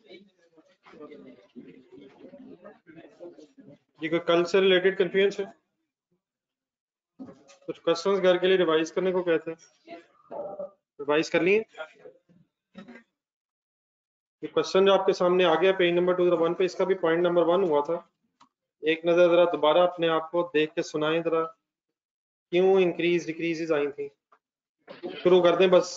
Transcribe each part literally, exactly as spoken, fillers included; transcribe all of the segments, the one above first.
ये कोई कल से रिलेटेड कंफ्यूजन है? कुछ क्वेश्चंस घर के लिए रिवाइज करने को कहते हैं, रिवाइज कर लिए। ये क्वेश्चन जो आपके सामने आ गया पेज नंबर टू वन पे, इसका भी पॉइंट नंबर वन हुआ था। एक नजर जरा दोबारा अपने आप को देख के सुनाएं जरा, क्यों इंक्रीज डिक्रीजेस आई थी। शुरू कर दें बस।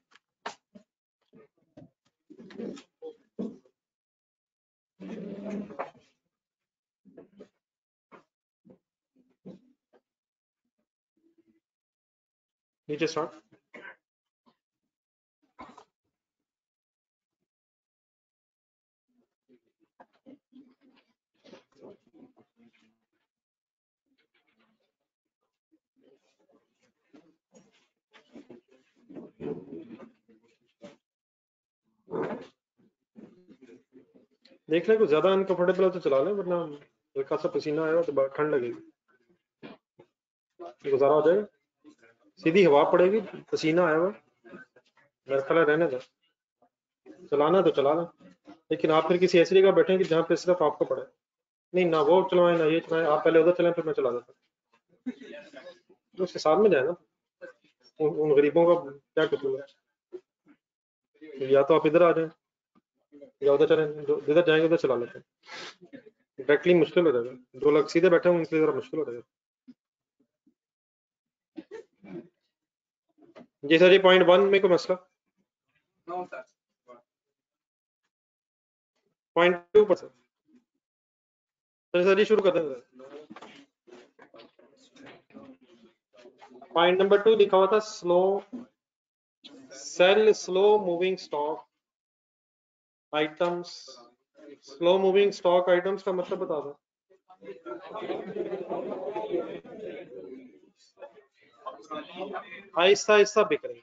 नीचे स्टार्ट। देख लें कुछ ज्यादा अनकंफर्टेबल हो तो चला लें, वरना हल्का सा पसीना आया तो ठंड लगेगी। गुजारा हो जाएगा, सीधी हवा पड़ेगी, पसीना आया हुआ मेरा ख्याल रहने दो। चलाना तो चला लें, लेकिन आप फिर किसी ऐसी जगह बैठेंगे जहाँ पे सिर्फ आपको पड़े। नहीं ना वो चलाएं ना ये चलाएं, आप पहले उधर चलें फिर मैं चला देता हूँ। उसके साथ में जाए ना, उन, उन गरीबों का क्या कसूर है? या तो आप इधर आ जाएं या उधर चलें, जिधर जाएंगे उधर चला लेते हैं। डायरेक्टली मुश्किल हो जाएगा, जो लोग सीधे बैठे होंगे उनके लिए जरा मुश्किल हो जाएगा। जी सर, ये पॉइंट वन में कोई मसला? पॉइंट टू पर सर सर जी शुरू कर दें। पॉइंट नंबर टू लिखा हुआ था slow sale slow moving stock items. Slow moving stock items का मतलब बता दो। आहिस्ता आहिस्ता बिक रही,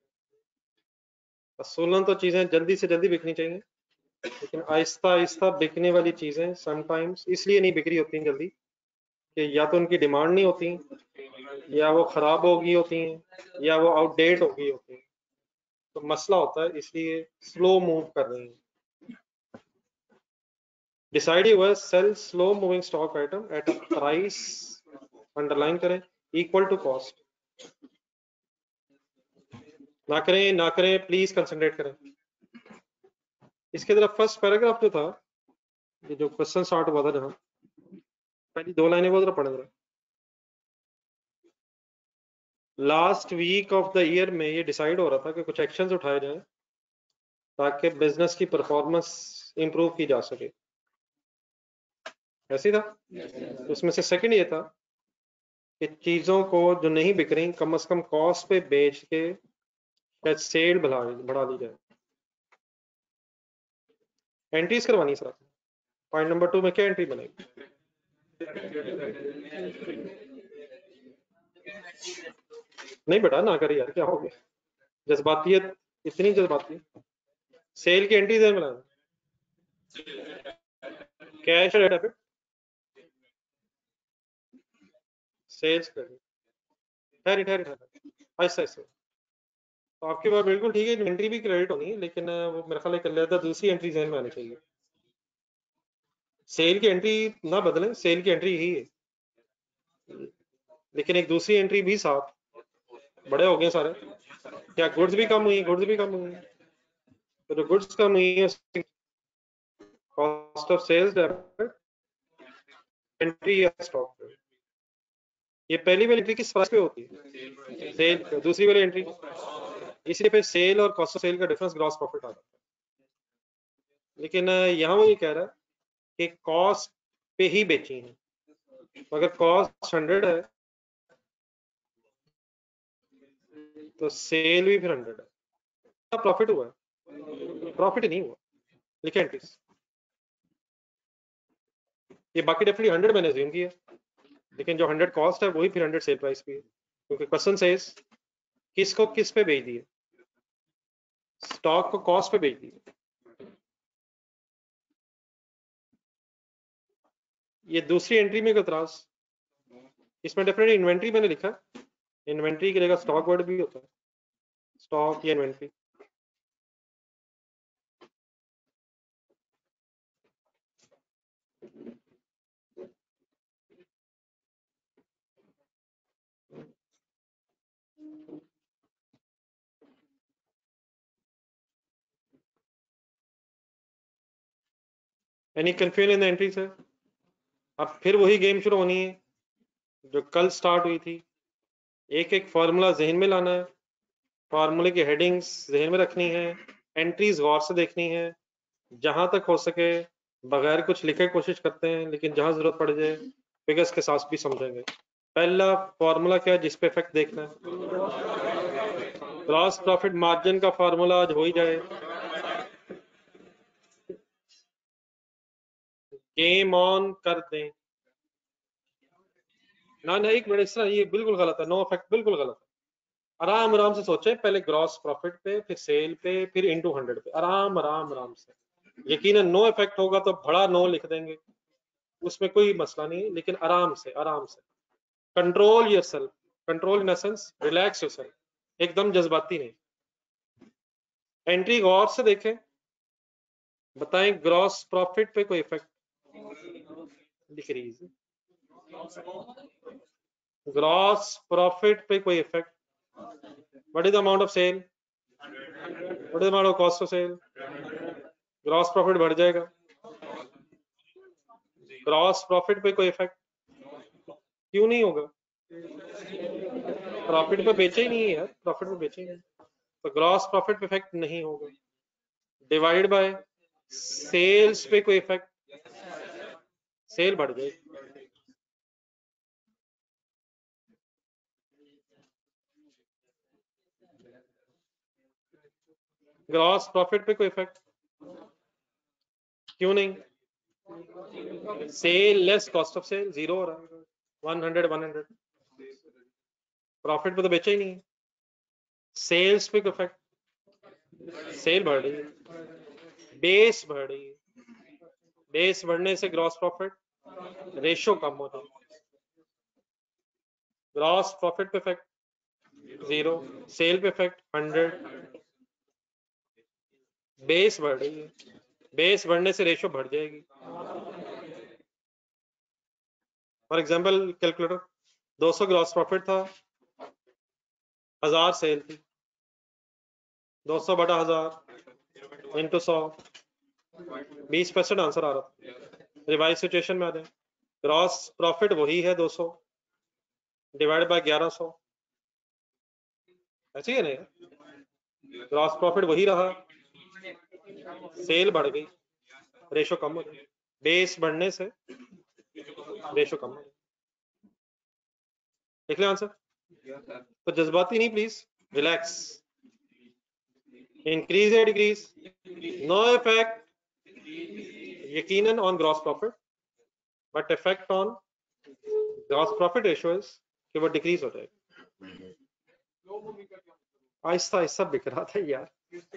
सोलन तो चीजें जल्दी से जल्दी बिकनी चाहिए, लेकिन आहिस्ता आहिस्ता बिकने वाली चीजें समटाइम्स इसलिए नहीं बिक्री होती जल्दी कि या तो उनकी डिमांड नहीं होती, या वो खराब हो गई होती हैं, या वो आउटडेट हो गई होती हैं। तो मसला होता है, इसलिए स्लो मूव कर रही हैं। डिसाइड हुआ sale slow moving stock item at a price, underline करें, इक्वल टू कॉस्ट। ना करें ना करें प्लीज कंसंट्रेट करें। इसके तरफ फर्स्ट पैराग्राफ जो था, ये जो क्वेश्चन स्टार्ट हुआ था जहां पहली दो लाइनें वो जरा पढ़े जरा। Last week of the year में ये डिसाइड हो रहा था कि कुछ एक्शंस उठाए जाएं ताकि बिजनेस की परफॉर्मेंस इंप्रूव की जा सके। ऐसे था। उसमें से सेकंड ये था कि चीजों को जो नहीं बिक रही कम से कम कॉस्ट पे बेच के शायद सेल बढ़ा बढ़ा ली जाए। एंट्रीज करवानी सर। पॉइंट नंबर टू में क्या एंट्री बनेगी? नहीं बेटा ना करिए यार, क्या हो गया? जज्बातियत इतनी जज्बाती। सेल की एंट्री देर बनाना, कैश और डेबिट सेल्स कर ठहरी ठहरी ठहरी ऐसा ऐसा। तो आपकी बात बिल्कुल ठीक है, एंट्री भी क्रेडिट होनी है, लेकिन वो मेरा ख्याल कर लेता दूसरी एंट्री जहन में आनी चाहिए। सेल की एंट्री ना बदलें, सेल की एंट्री ही है, लेकिन एक दूसरी एंट्री भी साथ। बड़े हो गए सारे, क्या गुड्स भी कम हुई? गुड्स भी कम हुई, तो जो गुड्स कम हुई है cost of sales debit entry या स्टॉक पे। ये पहली वाली एंट्री किस प्राइस पे होती है? सेल पे। दूसरी वाली एंट्री, इसलिए फिर सेल और कॉस्ट ऑफ सेल का डिफरेंस ग्रॉस प्रॉफिट आ जाता है। लेकिन यहाँ वो ये कह रहा है कि कॉस्ट पे ही बेची है, तो अगर कॉस्ट हंड्रेड है तो सेल भी फिर हंड्रेड है। प्रॉफिट हुआ है? प्रॉफिट नहीं हुआ, लिखे एंट्रीज। ये बाकी डेफिनेटली हंड्रेड मैंने अज्यूम किया, लेकिन जो हंड्रेड कॉस्ट है वही फिर हंड्रेड सेल प्राइस भी है, क्योंकि क्वेश्चन सेज किसको किस पे बेच दिए? स्टॉक को कॉस्ट पे बेच दिए। ये दूसरी एंट्री में एतराज, इसमें डेफिनेटली इन्वेंट्री मैंने लिखा, इन्वेंट्री की जगह स्टॉक वर्ड भी होता है, स्टॉक या inventory. Any confusion in the entries है? अब फिर वही गेम शुरू होनी है जो कल स्टार्ट हुई थी। एक एक फार्मूला जहन में लाना है, फार्मूले की हेडिंग्स जहन में रखनी है, एंट्रीज गौर से देखनी है, जहां तक हो सके बगैर कुछ लिखे कोशिश करते हैं, लेकिन जहां जरूरत पड़ जाए फिगर्स के साथ भी समझेंगे। पहला फार्मूला क्या है जिस पे इफेक्ट देखना है? ग्रॉस प्रॉफिट मार्जिन का फार्मूला आज हो ही जाए। गेम ऑन कर दें। ना ना एक मिनट, इस तरह ये बिल्कुल गलत है, नो इफेक्ट बिल्कुल गलत है। आराम आराम से सोचें, पहले ग्रॉस प्रॉफिट पे, फिर सेल पे, फिर इनटू हंड्रेड पे, आराम आराम आराम से। यकीनन नो इफेक्ट होगा तो बड़ा नो लिख देंगे, उसमें कोई मसला नहीं, लेकिन आराम से आराम से। Control yourself, control in essence relax yourself, एकदम जज्बाती नहीं। एंट्री गौर से देखें, बताएं ग्रॉस प्रॉफिट पे कोई इफेक्ट? डिक्रीज। ग्रॉस प्रॉफिट पे कोई effect? What is the amount of sale? What is the amount of cost of sale? Gross profit बढ़ जाएगा। ग्रॉस प्रॉफिट पे कोई इफेक्ट क्यों नहीं होगा? प्रॉफिट पे बेचे ही नहीं है यार, प्रॉफिट पे बेचे ही नहीं, तो ग्रॉस प्रॉफिट पे इफेक्ट नहीं होगा। डिवाइड बाय सेल्स पे कोई इफेक्ट? सेल बढ़ जाएगी। ग्रॉस प्रॉफिट पे कोई इफेक्ट क्यों नहीं? Sale less cost of sale zero हो रहा है, one hundred one hundred. Profit पे तो बेचा ही नहीं है। सेल्स पे कोई इफेक्ट? सेल बढ़ रही है, बेस बढ़ रही है, बेस बढ़ने से ग्रॉस प्रॉफिट रेशो कम हो जाए। ग्रॉस प्रॉफिट पे इफेक्ट जीरो, सेल पे इफेक्ट हंड्रेड। बेस बढ़ रही है, बेस बढ़ने से रेशो बढ़ जाएगी। फॉर एग्जांपल कैलकुलेटर, दो सौ ग्रॉस प्रॉफिट था, हजार सेल थी, दो सौ बटा हजार इंटू सौ, बीस परसेंट आंसर आ रहा। रिवाइज सिचुएशन में आ जाए, ग्रॉस प्रॉफिट वही है दो सौ डिवाइड बाय ग्यारह सौ, ऐसे ही है ना? ग्रॉस प्रॉफिट वही रहा, सेल बढ़ गई, रेशो कम हो गई, बेस बढ़ने से रेशो कम हो गई। देख ले आंसर। तो जज्बाती नहीं प्लीज, रिलैक्स। इंक्रीज या डिक्रीज? नो इफेक्ट यकीनन on gross profit, but effect on gross profit ratio is कि वो डिक्रीज हो जाएगा। आहिस्ता आहिस्ता बिक रहा था यार,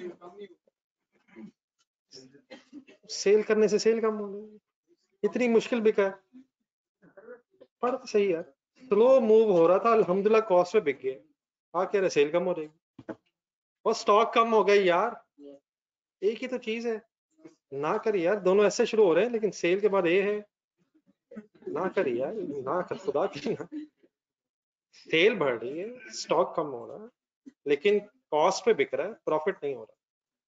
सेल करने से सेल कम हो गई, इतनी मुश्किल बिका है। पढ़ तो सही यार, स्लो मूव हो रहा था, अल्हम्दुलिल्लाह कॉस्ट पे बिक गए। आ कह रहे सेल कम हो जाएगी, और स्टॉक कम हो गई यार, एक ही तो चीज है। ना कर यार, दोनों ऐसे शुरू हो रहे हैं, लेकिन सेल के बाद ये है। ना कर यार, ना कर खुदा की ना। सेल बढ़ रही है, स्टॉक कम हो रहा है, लेकिन कॉस्ट पे बिक रहा है, प्रॉफिट नहीं हो रहा।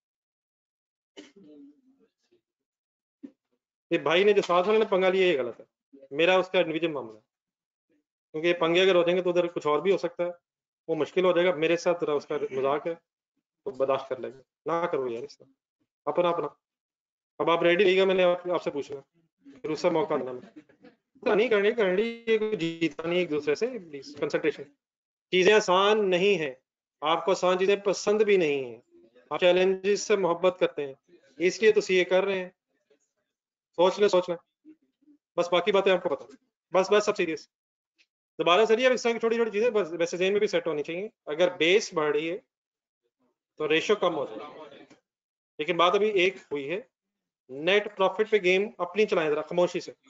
ये भाई ने जो साथ वाले ने पंगा लिया ये गलत है, मेरा उसका इंडिविजुअल मामला है, क्योंकि ये पंगे अगर हो जाएंगे तो उधर कुछ और भी हो सकता है, वो मुश्किल हो जाएगा। मेरे साथ जरा उसका मजाक है तो बर्दाश्त कर लेंगे, ना करो यार इस तरह अपना अपना। अब आप रेडी रहिएगा, मैंने आप, आपसे पूछना, फिर उससे मौका देना। मैं नहीं करनी करनी जीतना नहीं एक दूसरे से, प्लीज कंसंट्रेशन। चीजें आसान नहीं है, आपको आसान चीजें पसंद भी नहीं है, आप चैलेंजेस से मोहब्बत करते हैं, इसलिए तो सीए कर रहे हैं। सोच ले सोच ले, बस बाकी बातें आपको पता, बस बस सब सीरियस। दोबारा सर अब इस तरह की छोटी छोटी चीजें बस वैसे जेन में भी सेट होनी चाहिए। अगर बेस बढ़ रही है तो रेशो कम हो जाएगा, लेकिन बात अभी एक हुई है, नेट प्रॉफिट पे गेम अपनी चलाएं जरा खामोशी से।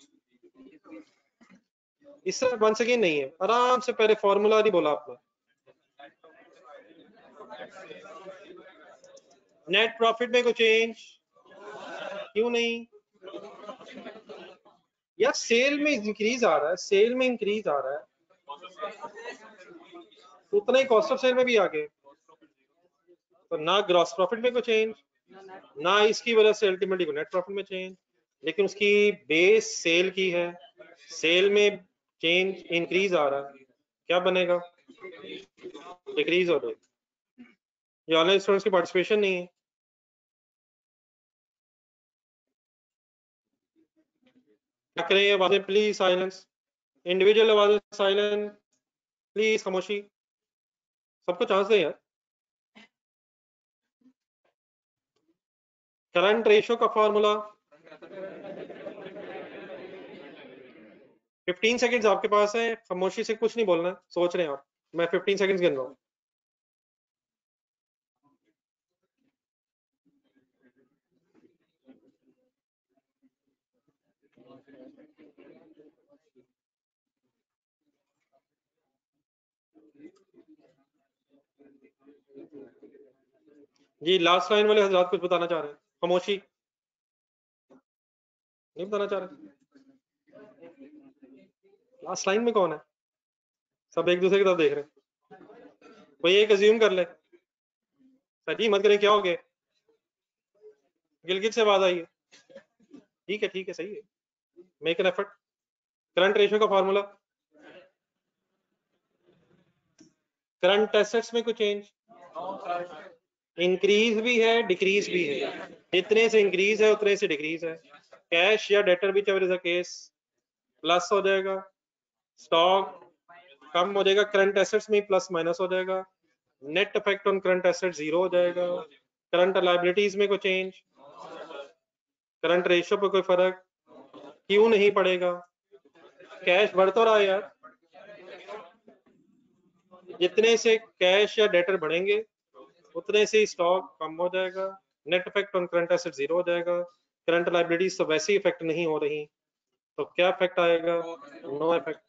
इस तरह वन सेकेंड नहीं है, आराम से, पहले फॉर्मूला नहीं बोला आपने। नेट प्रॉफिट में कोई चेंज क्यों नहीं? यार सेल में इंक्रीज आ रहा है, सेल में इंक्रीज आ रहा है, उतना ही कॉस्ट ऑफ सेल में भी आ गए, तो ना ग्रॉस प्रॉफिट में कोई चेंज, ना इसकी वजह से अल्टीमेटली नेट प्रॉफिट में चेंज। लेकिन उसकी बेस सेल की है, सेल में चेंज इंक्रीज आ रहा है, क्या बनेगा? डिक्रीज हो रही है। ये ऑनलाइन स्टूडेंट्स की पार्टिसिपेशन नहीं है। क्या करें ये आवाजें? प्लीज साइलेंस, इंडिविजुअल आवाजें साइलेंट, प्लीज खामोशी, सबको चांस दें यार। करंट रेशियो का फॉर्मूला फिफ्टीन सेकंड्स आपके पास है, खामोशी से कुछ नहीं बोलना है, सोच रहे हैं आप। मैं फिफ्टीन सेकंड्स गिन रहा हूँ। जी लास्ट लाइन वाले हजरात कुछ बताना चाह रहे हैं? खामोशी, नहीं बताना चाह रहे? लास्ट लाइन में कौन है? सब एक दूसरे की तरफ देख रहे हैं। कोई एक अज्यूम कर ले। सर जी मत करें, क्या हो गया? गिलगित से आवाज आई है। ठीक है ठीक है, सही है, make an effort. Current ratio का फॉर्मूला, करंट एसेट्स में कोई चेंज, इंक्रीज भी है डिक्रीज भी है, जितने से इंक्रीज है उतने से डिक्रीज है। कैश या debtor whichever is the case plus हो जाएगा, स्टॉक कम हो जाएगा, करंट एसेट्स में प्लस माइनस हो जाएगा, net effect on current assets zero हो जाएगा। करंट लायबिलिटीज में कोई चेंज, करंट रेशियो पे कोई फर्क क्यों नहीं पड़ेगा? कैश बढ़ तो रहा है यार, जितने से कैश या डेटर बढ़ेंगे उतने से स्टॉक कम हो जाएगा, net effect on current asset zero हो जाएगा। करंट लायबिलिटीज तो वैसे ही इफेक्ट नहीं हो रही, तो क्या इफेक्ट आएगा? No effect.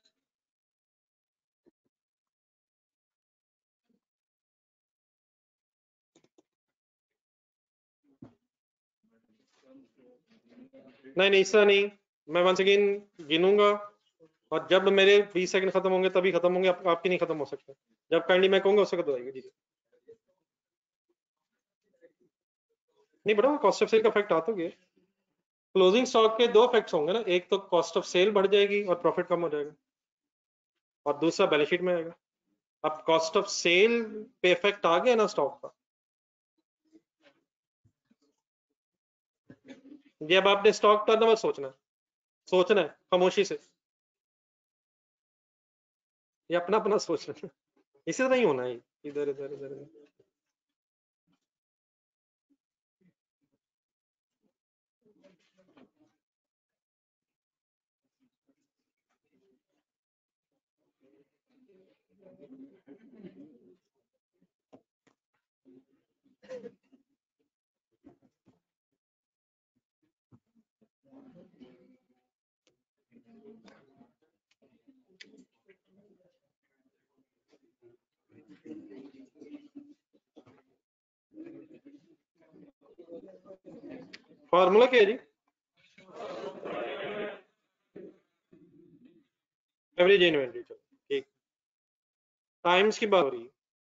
नहीं नहीं ऐसा नहीं, मैं वंस अगेन गिनूंगा और जब मेरे बीस सेकंड खत्म होंगे तभी खत्म होंगे, आप, आपकी नहीं खत्म हो सकते। जब काइंडली मैं कहूंगा उससे खत्म होएगी। जी नहीं बड़ा कॉस्ट ऑफ सेल का इफेक्ट आ तो गया। क्लोजिंग स्टॉक के दो इफेक्ट्स होंगे ना, एक तो कॉस्ट ऑफ सेल बढ़ जाएगी और प्रॉफिट कम हो जाएगा, और दूसरा बैलेंस शीट में आएगा। अब कॉस्ट ऑफ सेल पे इफेक्ट आ गया ना स्टॉक का, ये अब आपने स्टॉक टर्नओवर सोचना है, सोचना है खामोशी से, ये अपना अपना सोचना है, इसी तरह ही होना है, इधर इधर इधर इधर। फॉर्मूला क्या है जी? एवरेज इन्वेंटरी, चलो ठीक। टाइम्स की बात हो रही है,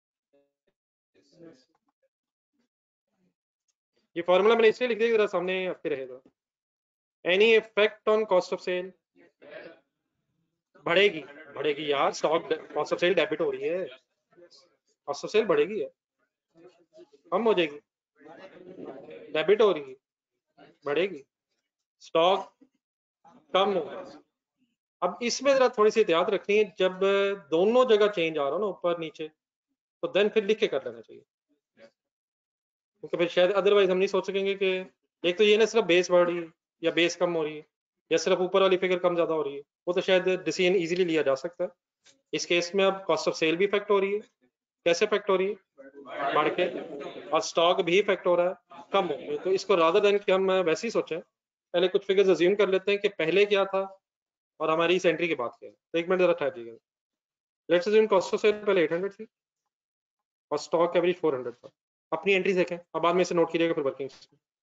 ये फॉर्मूला मैंने इसलिए लिख दिया जरा सामने आपके रहेगा। Any effect on cost of sale बढ़ेगी, बढ़ेगी यार, stock cost of sale debit हो रही है, कॉस्ट ऑफ सेल बढ़ेगी है, कम हो जाएगी, डेबिट हो रही है, बढ़ेगी, स्टॉक कम होगा। अब इसमें जरा थोड़ी सी एहतियात रखनी है, जब दोनों जगह चेंज आ रहा हो ना ऊपर नीचे, तो देन फिर लिख के कर लेना चाहिए, क्योंकि फिर शायद अदरवाइज हम नहीं सोच सकेंगे कि एक तो ये ना सिर्फ बेस बढ़ रही है या बेस कम हो रही है या सिर्फ ऊपर वाली फिगर कम ज्यादा हो रही है, वो तो शायद डिसीजन इजीली लिया जा सकता है। इस केस में अब कॉस्ट ऑफ सेल भी इफेक्ट हो रही है, कैसे इफेक्ट हो रही है? बढ़ के, और स्टॉक भी इफेक्ट हो रहा है, कम हो गए। तो इसको रादर देन कि हम वैसे ही सोचें, पहले कुछ फिगर्स अज्यूम कर लेते हैं कि पहले क्या था और हमारी इस एंट्री की बात क्या है। तो एक मिनट जरा ठहरिएगा। Let's assume cost of sale पहले एट हंड्रेड थी और स्टॉक एवरेज फोर हंड्रेड था। अपनी एंट्री देखें, अब बाद में इसे नोट कीजिएगा फिर वर्किंग।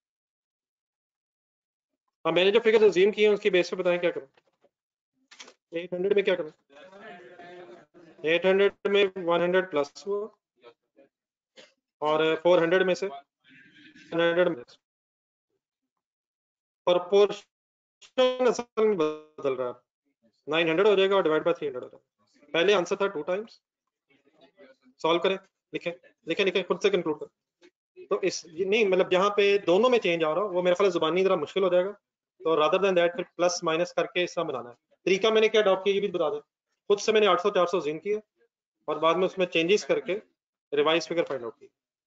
हाँ मैंने जो फिगर अज्यूम किए हैं उसकी बेस पे बताएं क्या करूं। एट हंड्रेड में क्या करूं? एट हंड्रेड में वन हंड्रेड प्लस हुआ और फोर हंड्रेड में से हंड्रेड में असल में बदल रहा है, नाइन हंड्रेड हो जाएगा और डिवाइड बाय थ्री हंड्रेड हो जाएगा। पहले आंसर था टू टाइम्स, सॉल्व करें, लिखें लिखें लिखें खुद से कंक्लूड करें। तो इस नहीं मतलब जहाँ पे दोनों में चेंज आ रहा हो वो मेरे ख्याल जुबानी जरा मुश्किल हो जाएगा, तो रादर देन दैट फिर प्लस माइनस करके इसका बनाना है। तरीका मैंने क्या अडॉप्ट किया ये भी बता दें। खुद से मैंने आठ सौ चार सौ जिन किए और बाद में उसमें चेंजेस करके रिवाइज फिगर फाइंड आउट की।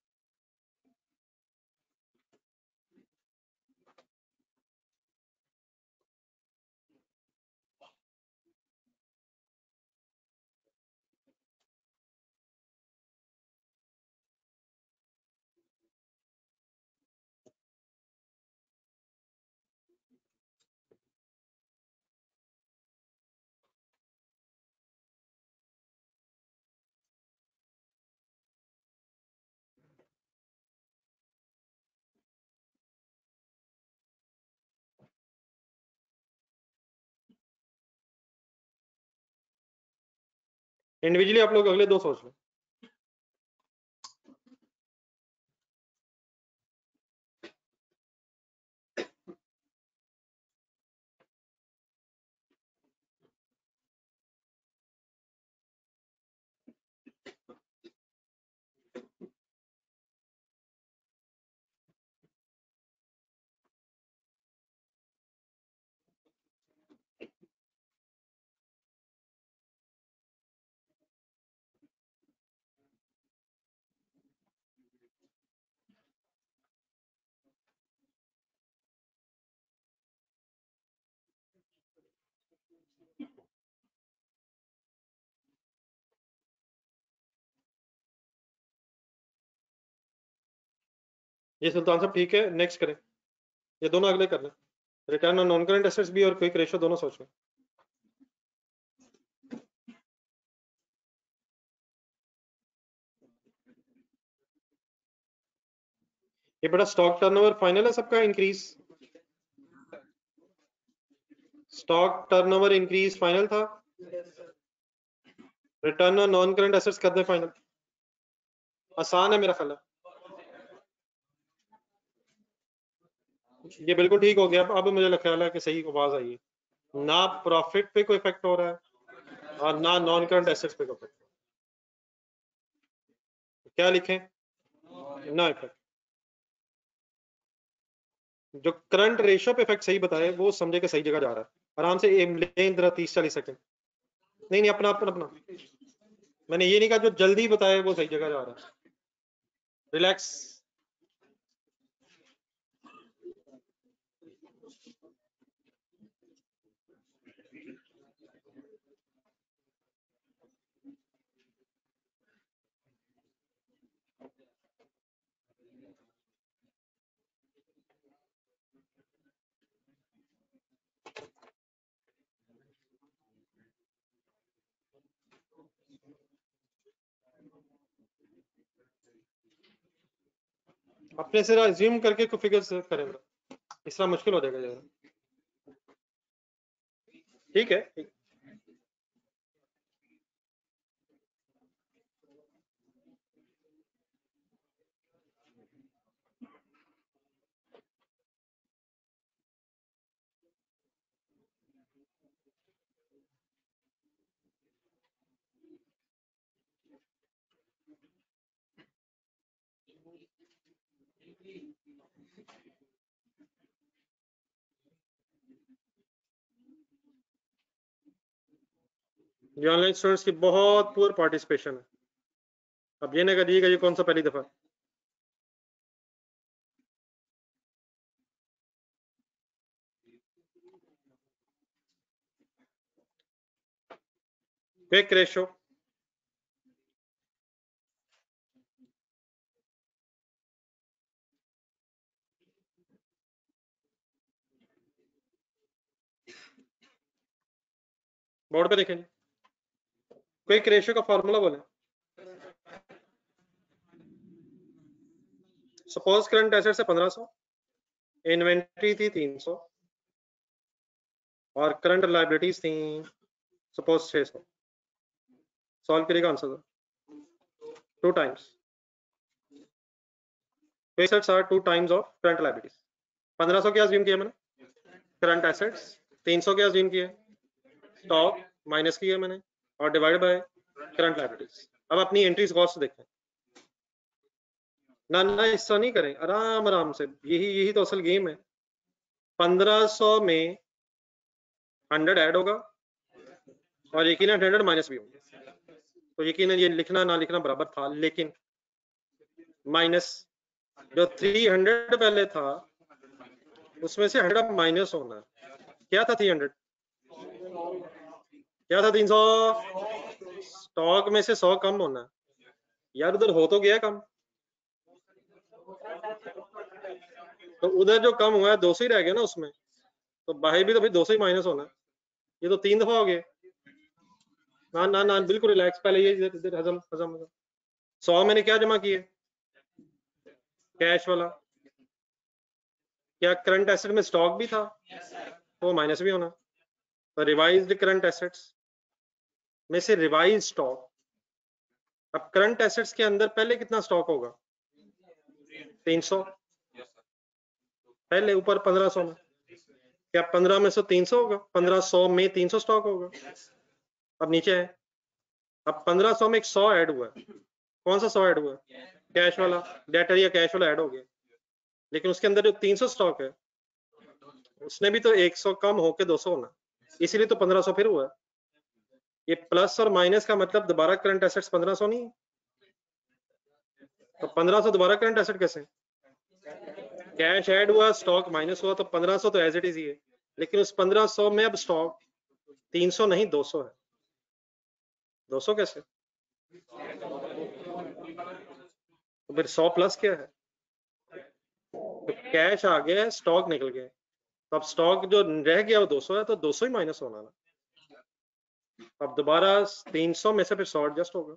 इंडिविजुअली आप लोग अगले दो सोच लें। ये सुल्तान साहब ठीक है, नेक्स्ट करें, ये दोनों अगले कर लें। Return on non current assets भी और क्विक रेशियो दोनों सोच लें। ये बड़ा स्टॉक टर्नओवर फाइनल है सबका increase, stock turnover increase final था, return on non current assets कर दें फाइनल, आसान है मेरा ख्याल है। ये बिल्कुल ठीक हो गया। अब मुझे ख्याल है कि सही आवाज आई है, ना प्रॉफिट पे कोई इफेक्ट हो रहा है और ना नॉन करंट एसेट्स पे कोई इफेक्ट। क्या लिखें? ना इफेक्ट। जो करंट रेशियो पे इफेक्ट सही बताए वो समझे कि सही जगह जा रहा है। आराम से एम लें जरा तीस चालीस सेकंड। नहीं नहीं अपना अपना अपना मैंने ये नहीं कहा जो जल्दी बताए वो सही जगह जा रहा है। रिलैक्स। अपने से अज्यूम करके को फिगर्स करें, इस तरह मुश्किल हो जाएगा जरा। ठीक है ठीक। ये ऑनलाइन स्टूडेंट्स की बहुत पुअर पार्टिसिपेशन है। अब ये ना कहिएगा ये कौन सा पहली दफा। क्विक रेशियो बोर्ड पे देखें। क्विक रेशियो का फॉर्मूला बोले। सपोज करंट एसेट्स है पंद्रह सौ, इन्वेंट्री थी तीन सौ और करंट लायबिलिटीज थी सपोज छह सौ। सॉल्व करेगा answer two times assets are two times of current liabilities. पंद्रह सौ क्या अज्यूम किया मैंने, करंट एसेट्स तीन सौ क्या अज्यूम किया, स्टॉक माइनस किया मैंने और डिवाइड बाय करंट लायबिलिटीज। अब अपनी एंट्रीज कॉस्ट देखें, ना ना ऐसा नहीं करें, आराम आराम से, यही यही तो असल गेम है। पंद्रह सौ में हंड्रेड ऐड होगा और यकीनन हंड्रेड माइनस भी होगा, तो यकीनन ये लिखना ना लिखना बराबर था, लेकिन माइनस जो थ्री हंड्रेड पहले था उसमें से हंड्रेड माइनस होना है। क्या था थ्री हंड्रेड, क्या था तीन सौ, स्टॉक में से सौ कम होना है यार, उधर हो तो गया कम, तो उधर जो कम हुआ है दो सौ ही रह गया ना उसमें, तो बाहर भी तो फिर दो सौ ही माइनस होना है। ये तो तीन दफा हो गया। ना ना ना बिल्कुल रिलैक्स, पहले ये इधर इधर हजम हजम हजम। सौ मैंने क्या जमा किए, कैश वाला, क्या करंट एसेट में स्टॉक भी था, तो माइनस भी होना, तो रिवाइज्ड करंट एसेट्स में से रिवाइज स्टॉक। अब करंट एसेट्स के अंदर पहले कितना स्टॉक होगा, तीन सौ, पहले ऊपर पंद्रह सौ में, क्या पंद्रह में से तीन सौ होगा, पंद्रह सौ में तीन सौ स्टॉक होगा। अब नीचे है, अब पंद्रह सौ में एक सौ ऐड हुआ है, कौन सा सौ ऐड हुआ है, कैश वाला, डेटर या कैश वाला ऐड हो गया, लेकिन उसके अंदर जो तीन सौ स्टॉक है उसने भी तो एक सौ कम होके दो सौ होना, इसीलिए तो पंद्रह सौ फिर हुआ है। ये प्लस और माइनस का मतलब दोबारा करंट एसेट्स पंद्रह सौ नहीं, तो पंद्रह सौ दोबारा करंट एसेट कैसे, कैश ऐड हुआ स्टॉक माइनस हुआ, तो पंद्रह सौ तो एज इट इज ही है, लेकिन उस पंद्रह सौ में अब स्टॉक तीन सौ नहीं दो सौ है। दो सौ कैसे, तो फिर सौ प्लस क्या है, तो कैश आ गया, स्टॉक निकल गया, तो अब स्टॉक जो रह गया वो दो सौ है, तो दो सौ ही माइनस होना ना। अब दोबारा तीन सौ में से फिर सौ एडजस्ट होगा,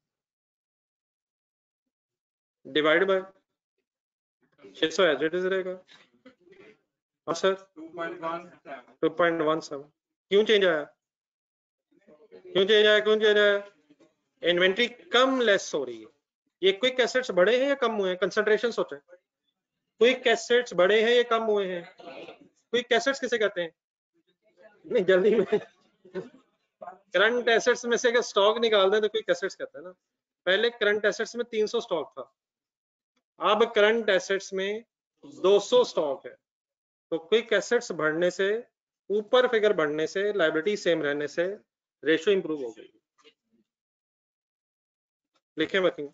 डिवाइड बाय छह सौ एज इट इज रहेगा। हाँ sir, two point one seven. क्यों चेंज आया, क्यों चेंज आया, क्यों चेंज आया, इन्वेंट्री कम लेस हो रही है। ये क्विक एसेट्स बढ़े हैं या कम हुए हैं, कंसंट्रेशन सोचें, क्विक एसेट्स बढ़े हैं या कम हुए हैं, क्विक एसेट्स किसे कहते हैं, नहीं जल्दी में, करंट एसेट्स में से अगर स्टॉक निकाल दें तो क्विक एसेट्स कहते हैं ना। पहले करंट एसेट्स में तीन सौ स्टॉक था, अब करंट एसेट्स में दो सौ स्टॉक है, तो क्विक एसेट्स बढ़ने से, ऊपर फिगर बढ़ने से, लायबिलिटी सेम रहने से रेशियो इंप्रूव हो गई। लिखे वर्किंग,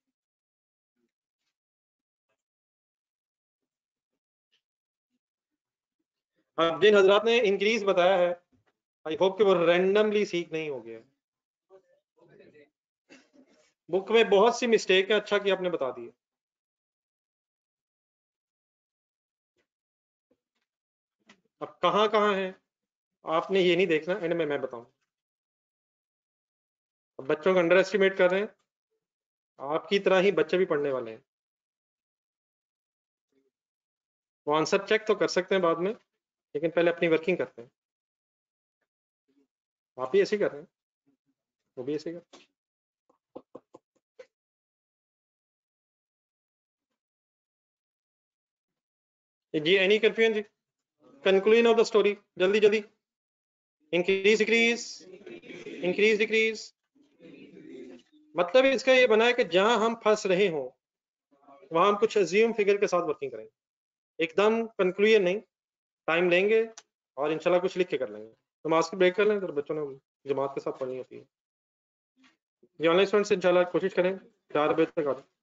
अब जिन हजरात ने इंक्रीज बताया है, आई होप कि वो रैंडमली सीख नहीं हो गया, बुक में बहुत सी मिस्टेक है, अच्छा कि आपने बता दी। अब कहाँ कहाँ है आपने ये नहीं देखना, एंड में मैं बताऊं। अब बच्चों को अंडर एस्टिमेट कर रहे हैं, आपकी तरह ही बच्चे भी पढ़ने वाले हैं, वो आंसर चेक तो कर सकते हैं बाद में, लेकिन पहले अपनी वर्किंग करते हैं। आप भी ऐसे ही कर रहे हैं, वो भी ऐसे ही कर जी। एनी कंफ्यूजन जी, कंक्लूजन ऑफ द स्टोरी, जल्दी जल्दी, इंक्रीज डिक्रीज, इंक्रीज डिक्रीज, मतलब इसका ये बना है कि जहां हम फंस रहे हो वहां हम कुछ अज्यूम फिगर के साथ वर्किंग करेंगे, एकदम कंक्लूजन नहीं, टाइम लेंगे और इंशाल्लाह कुछ लिख के कर लेंगे। तो नमाज की ब्रेक कर लें, तो बच्चों ने जमात के साथ पढ़नी होती है। ये ऑनलाइन स्टूडेंट्स इंशाल्लाह कोशिश करें चार बजे तक आ जाए।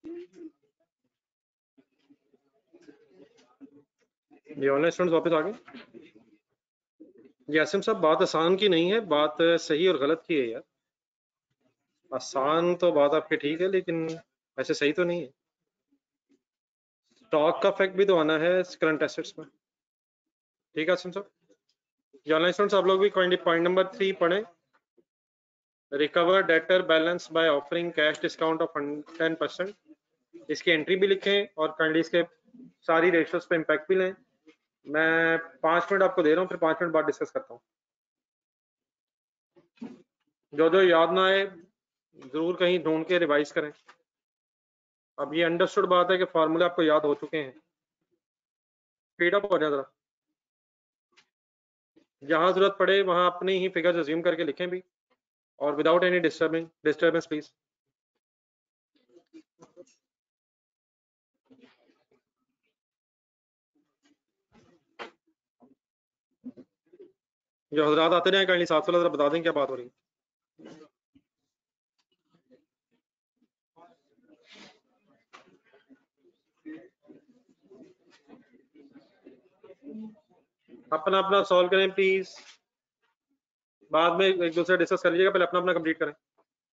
ये ऑनलाइन स्टूडेंट्स वापस आ गए। यासिम साहब बात आसान की नहीं है, बात सही और गलत की है यार। आसान तो बात आपकी ठीक है, लेकिन ऐसे सही तो नहीं है। स्टॉक का फैक्ट भी तो आना है करंट एसेट्स में। ठीक है आसिम साहब। ऑनलाइन स्टूडेंट्स आप लोग भी पॉइंट नंबर थ्री पढ़ें। Recover debtor balance by offering cash discount of ten percent. इसकी एंट्री भी लिखें और काइंडली इसके सारी रेशियोज पे इम्पैक्ट भी लें। मैं पाँच मिनट आपको दे रहा हूँ, फिर पाँच मिनट बाद डिस्कस करता हूँ। जो जो याद ना आए जरूर कहीं ढूंढ के रिवाइज करें। अब ये अंडरस्टूड बात है कि फॉर्मूले आपको याद हो चुके हैं। स्पीड अप हो जाए जरा, जहां जरूरत पड़े वहां अपनी ही फिगर्स अज्यूम करके लिखें भी, और without any disturbing disturbance please. जो हजरात आते रहे काइंडली साथ जरा बता दें क्या बात हो रही है। अपना अपना सॉल्व करें प्लीज, बाद में एक दूसरे डिस्कस कर लीजिएगा, पहले अपना अपना कंप्लीट करें।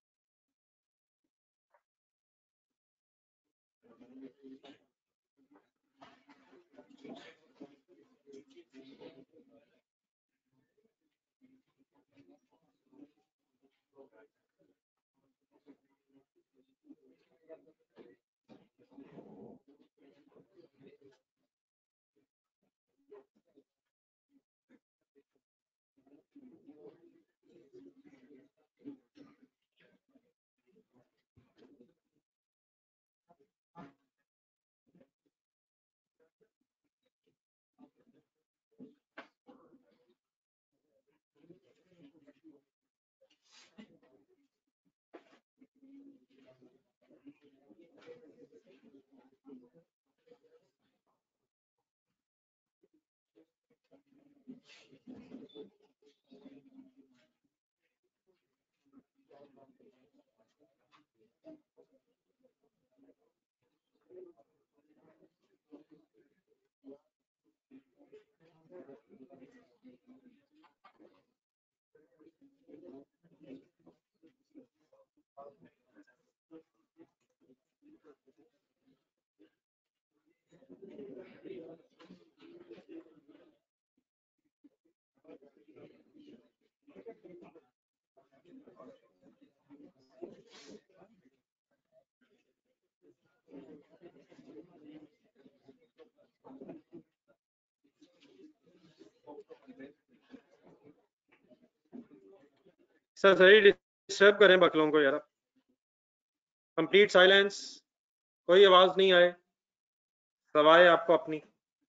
सर सही डिस्टर्ब करें बकलों को यार। कंप्लीट साइलेंस, कोई आवाज नहीं आए सवाए आपको अपनी।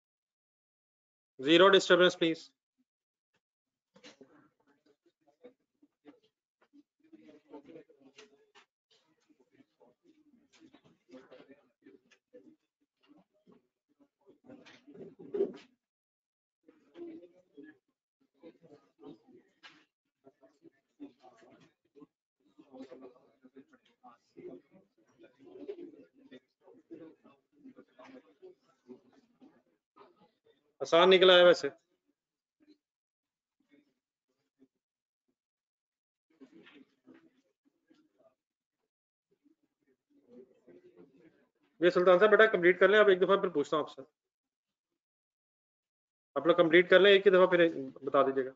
Zero disturbance please. आसान निकला है वैसे। ये सुल्तान साहब बेटा कंप्लीट कर लें, अब एक दफा फिर पूछता हूँ आपसे। आप लोग कंप्लीट कर लें एक ही दफा, फिर बता दीजिएगा।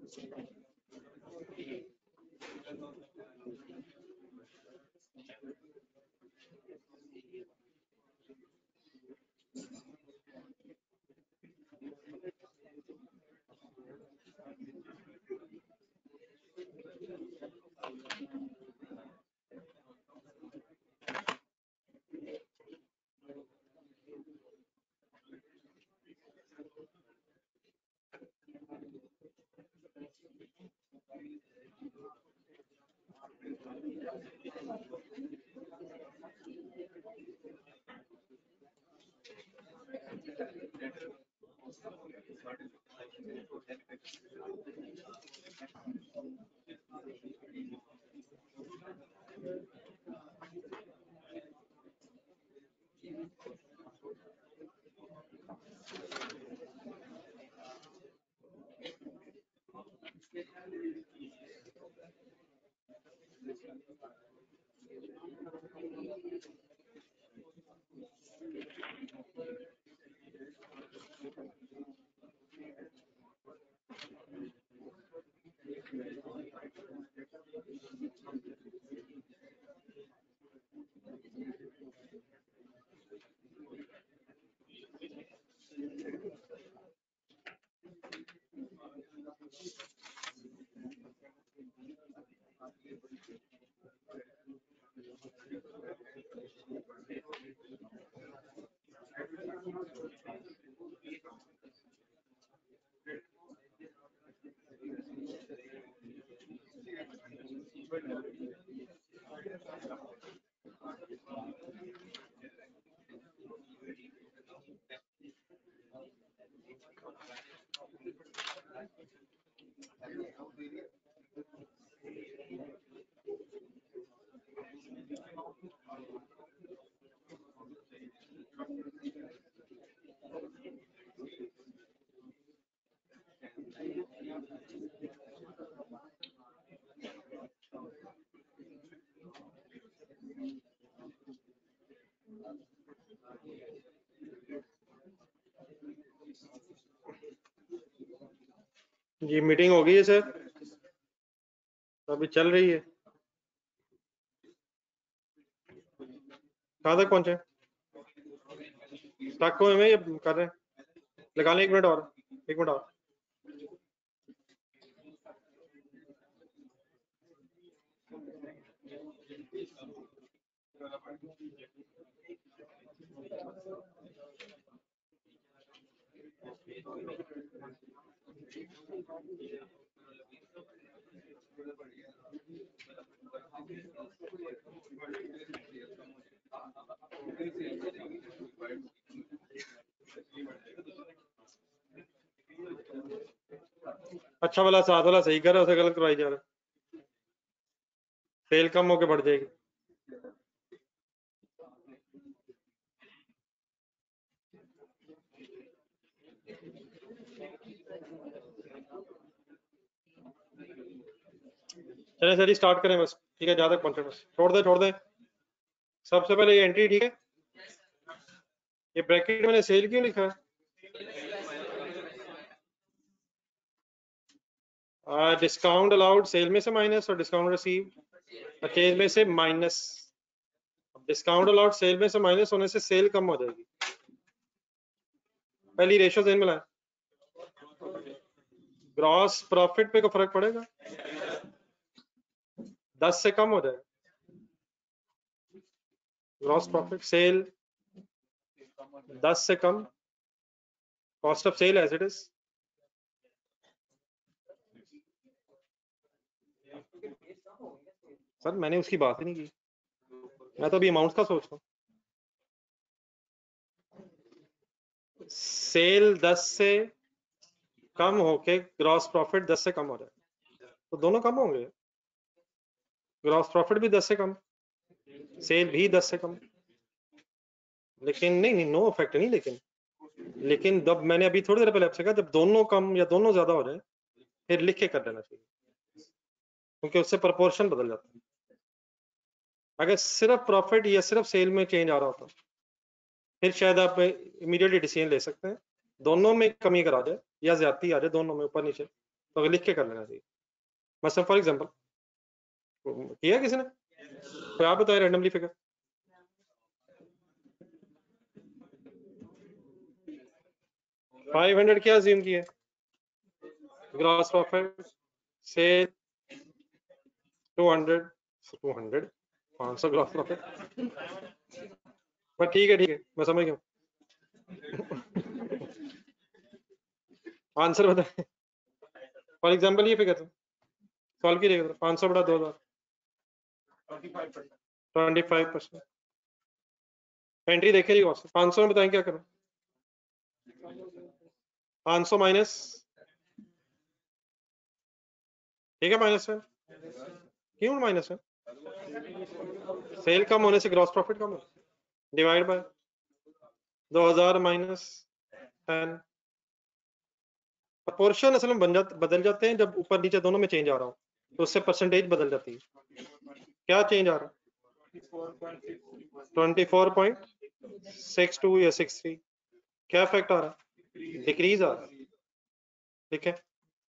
जी मीटिंग हो गई है सर, अभी चल रही है। कहाँ तक पहुंचे? स्टक हुए में ये कर रहे हैं, लगा लें एक मिनट और, एक मिनट और। अच्छा वाला साथ वाला सही कर रहा है, उसे गलत करवाई जा रहा है, फेल कम होके बढ़ जाएगी। चले सर स्टार्ट करें बस, ठीक है, जहां तक पहुंचे बस छोड़ दे छोड़ दे। सबसे पहले ये एंट्री, ठीक है, ये ब्रैकेट मैंने सेल क्यों लिखा है? डिस्काउंट अलाउड सेल में से माइनस और डिस्काउंट रिसीव परचेज में से माइनस। डिस्काउंट अलाउड सेल में से माइनस होने से सेल कम हो जाएगी। पहली रेशियो ध्यान में लाए, ग्रॉस प्रॉफिट पे को फर्क पड़ेगा, दस से कम हो जाएगा ग्रॉस प्रॉफिट। सेल दस से कम, cost of sale as it is. Sir मैंने उसकी बात ही नहीं की, मैं तो अभी अमाउंट का सोच रहा हूँ। सेल दस से कम होके ग्रॉस प्रॉफिट दस से कम हो जाए तो दोनों कम होंगे, ग्रॉस प्रॉफिट भी दस से कम, सेल भी दस से कम। लेकिन नहीं नहीं नो इफेक्ट नहीं, लेकिन लेकिन जब मैंने अभी थोड़ी देर पहले आपसे कहा, जब दोनों कम या दोनों ज्यादा हो जाए फिर लिख के कर देना चाहिए, क्योंकि उससे प्रोपोर्शन बदल जाता है। अगर सिर्फ प्रॉफिट या सिर्फ सेल में चेंज आ रहा होता फिर शायद आप इमीडिएटली डिसीजन ले सकते हैं, दोनों में कमी करा जाए या ज्यादती आ जाए, दोनों में ऊपर नीचे, तो लिख के कर लेना चाहिए। मतलब फॉर एग्जांपल किया किसी ने, तो आप बताएं रैंडमली फिगर। फाइव हंड्रेड क्या अज्यूम किया, ग्रॉस प्रॉफिट से टू हंड्रेड टू हंड्रेड पाँच सौ ग्रॉस प्रॉफिट, पर ठीक है ठीक है मैं समझ गया। आंसर बताए फॉर एग्जांपल ये फिगर सॉल्व कीजिएगा, पाँच सौ बड़ा दो हजार ट्वेंटी फाइव परसेंट एंट्री देखे जी, पाँच सौ में बताएं क्या करें, पाँच सौ माइनस, ठीक है माइनस है, क्यों माइनस है, सेल कम होने से ग्रॉस प्रॉफिट कम हो, डिवाइड बाय दो हजार माइनस टेन। प्रोपोर्शन असल में बन जाते बदल जाते हैं जब ऊपर नीचे दोनों में चेंज आ रहा हो, तो उससे परसेंटेज बदल जाती है। क्या चेंज आ रहा है, twenty four point six two या सिक्स थ्री, क्या इफेक्ट आ रहा है, डिक्रीज आ रहा है, ठीक है।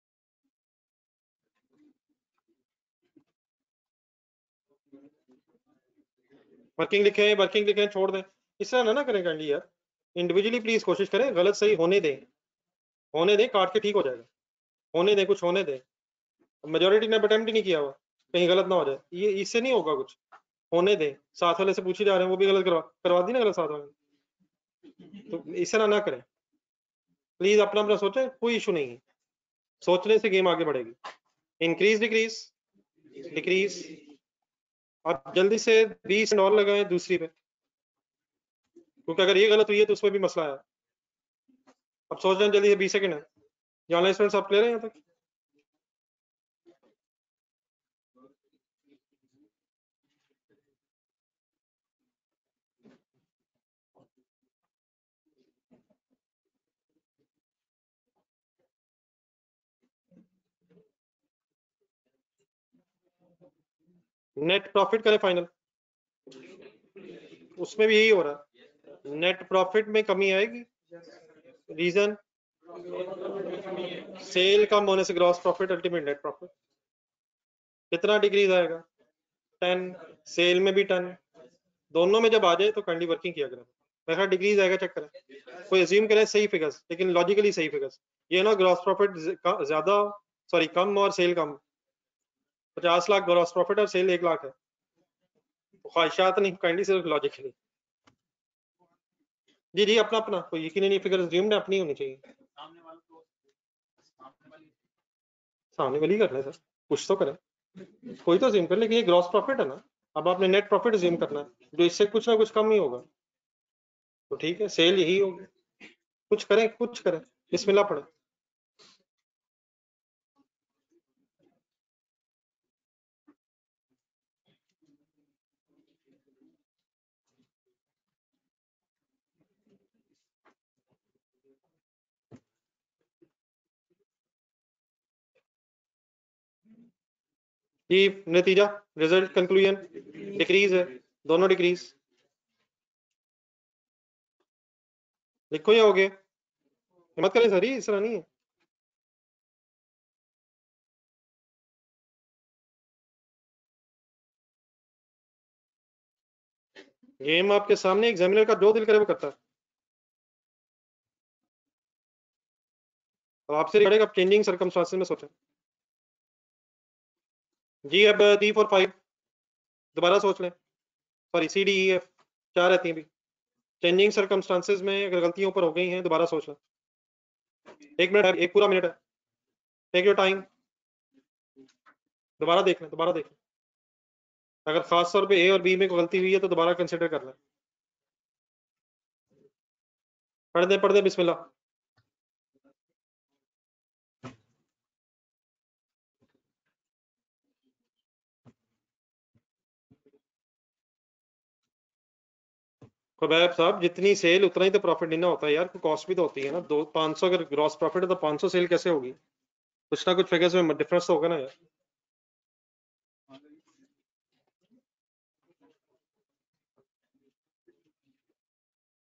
वर्किंग लिखे हैं, वर्किंग लिखे हैं, छोड़ दें, इस तरह ना ना करें काइंडली यार, इंडिविजुअली प्लीज कोशिश करें, गलत सही होने दें, होने दें, काट के ठीक हो जाएगा, होने दें, कुछ होने दें। मेजोरिटी ने अटेम्प्ट ही नहीं किया हुआ, कहीं गलत ना हो जाए, ये इससे नहीं होगा कुछ, होने दें। साथ वाले से पूछे जा रहे हैं, वो भी गलत करवा करवा दी ना गलत साथ वाले, तो इस तरह ना करें प्लीज, अपना अपना सोचें, कोई इशू नहीं है, सोचने से गेम आगे बढ़ेगी। इंक्रीज डिक्रीज डिक्रीज, आप जल्दी से बीस और लगाएं दूसरी पे, क्योंकि अगर ये गलत हुई है तो उसमें भी मसला है। अब सोच रहे हैं जल्दी से बीस सेकंड है, ऑनलाइन स्टूडेंट्स आप ले रहे हैं यहाँ तक, नेट प्रॉफिट करें फाइनल, उसमें भी यही हो रहा है, नेट प्रॉफिट में कमी आएगी, रीजन सेल कम होने से gross profit ultimate net profit, कितना डिक्रीज आएगा, टेन, सेल में भी टेन, दोनों में जब आ जाए तो कैंडी वर्किंग किया करें, मैं डिक्रीज आएगा चेक करें, कोई अज्यूम करें सही फिगर्स, लेकिन लॉजिकली सही फिगर्स, ये ना ग्रॉस प्रॉफिट ज्यादा सॉरी कम और सेल कम, पचास लाख ग्रॉस प्रॉफिट और सेल एक लाख है, ख्वाहिशात नहीं, काइंडली सिर्फ लॉजिकली। जी जी अपना अपना, कोई यकीन नहीं, फिगर अज्यूम्ड अपनी होनी चाहिए, सामने वाली कर ले सर, कुछ तो करें, कोई तो अज्यूम कर, लेकिन ये ग्रॉस प्रॉफिट है ना, अब आपने नेट प्रॉफिट अज्यूम करना है, जो इससे कुछ ना कुछ कम ही होगा, तो ठीक है सेल यही होगी, कुछ करें कुछ करें, बिस्मिल्लाह पढ़े। जी नतीजा, रिजल्ट, कंक्लूजन, डिक्रीज है, दोनों डिक्रीज, लिखो या हो गया, हिम्मत करें सर, इस तरह नहीं है। गेम आपके सामने, एग्जामिनर का जो दिल करे वो करता है, अब आपसे रिकॉर्डिंग, अब चेंजिंग सर्कमस्टांसेस में सोचें। जी अब डी फॉर फाइव दोबारा सोच लें, sorry C D E F चार रहती हैं भी, चेंजिंग सर्कमस्टांसेस में अगर गलतियों पर हो गई हैं दोबारा सोच लें, एक मिनट है, एक पूरा मिनट है, टेक योर टाइम, दोबारा देख लें, दोबारा देख लें, अगर खास तौर पे ए और बी में कोई गलती हुई है तो दोबारा कंसिडर कर लें, पढ़ दें पढ़ दें बिस्मिल्लाह। खुबैब साहब जितनी सेल उतना ही तो प्रॉफिट नहीं ना होता है यार, कोई कॉस्ट भी तो होती है ना, दो पाँच सौ अगर ग्रॉस प्रॉफिट है तो पाँच सौ सेल कैसे होगी, कुछ ना कुछ फिगर्स में डिफरेंस तो होगा ना यार।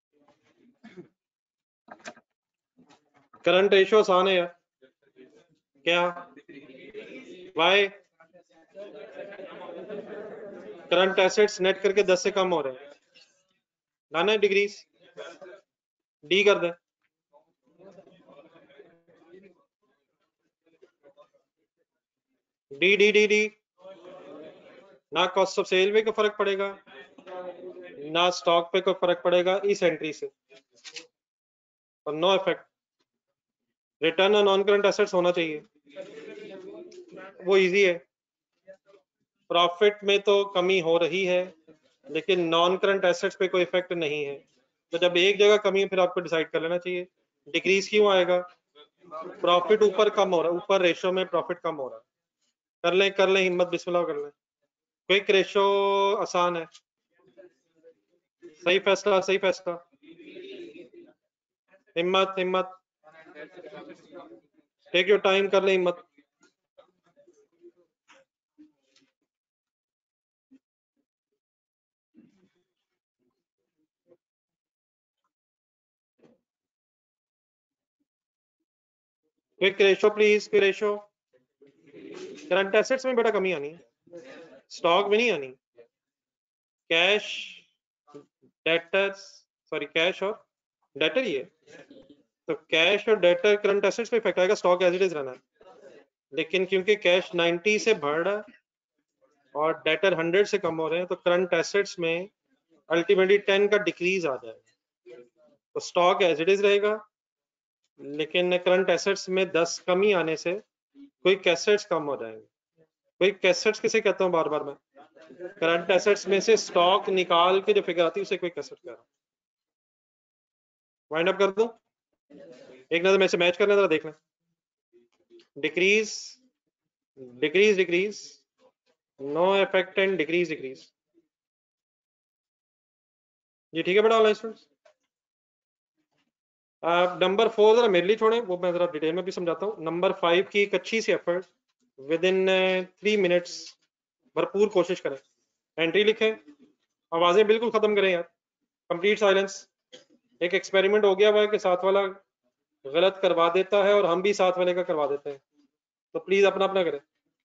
करंट रेशियो आसान है यार, क्या वाई करंट एसेट्स नेट करके दस से कम हो रहे हैं, लाना है डिग्रीज, डी कर दे, डी डी डी डी ना कॉस्ट ऑफ सेल पे कोई फर्क पड़ेगा, ना स्टॉक पे कोई फर्क पड़ेगा इस एंट्री से, और no effect. Return on non current assets होना चाहिए, वो इजी है। प्रॉफिट में तो कमी हो रही है लेकिन नॉन करंट एसेट्स पे कोई इफेक्ट नहीं है, तो जब एक जगह कमी है फिर आपको डिसाइड कर लेना चाहिए। डिक्रीज क्यों आएगा, प्रॉफिट ऊपर कम हो रहा है, ऊपर रेशो में प्रॉफिट कम हो रहा है, कर लें कर लें हिम्मत, बिस्मिल्लाह कर लें। क्विक रेशो आसान है, सही फैसला सही फैसला, हिम्मत हिम्मत, टेक योर टाइम, कर लें हिम्मत। Quick ratio please, quick ratio. Current assets में बेटा कमी आनी है, स्टॉक में नहीं आनी। कैश डेटर्स, सॉरी कैश और डेटर ही है, तो कैश और डेटर करंट एसेट्स पे इफेक्ट आएगा, स्टॉक एज इट इज रहना है। लेकिन क्योंकि कैश नब्बे से बढ़ रहा है और डेटर सौ से कम हो रहे हैं तो करंट एसेट्स में अल्टीमेटली दस का डिक्रीज आ जाएगा, तो स्टॉक एज इट इज रहेगा, लेकिन करंट एसेट्स में दस कमी आने से क्विक एसेट्स कम हो जाएंगे। क्विक एसेट्स किसे कहता हूँ बार बार मैं, करंट एसेट्स में से स्टॉक निकाल के जो फिगर आती है उसे क्विक एसेट कह रहा हूँ। वाइंड अप कर दूं, एक नजर में से मैच करना, जरा देख लें। Decrease decrease decrease, no effect and decrease decrease. ये ठीक है बेटा ऑनलाइन स्टूडेंट्स। नंबर फोर जरा मेरे लिए छोड़ें, वो मैं जरा डिटेल में भी समझाता हूँ। नंबर फाइव की एक अच्छी सी effort, within three minutes भरपूर कोशिश करें, एंट्री लिखें, आवाजें बिल्कुल खत्म करें यार, कंप्लीट साइलेंस। एक एक्सपेरिमेंट हो गया हुआ है कि साथ वाला गलत करवा देता है और हम भी साथ वाले का करवा देते हैं, तो प्लीज अपना अपना करें।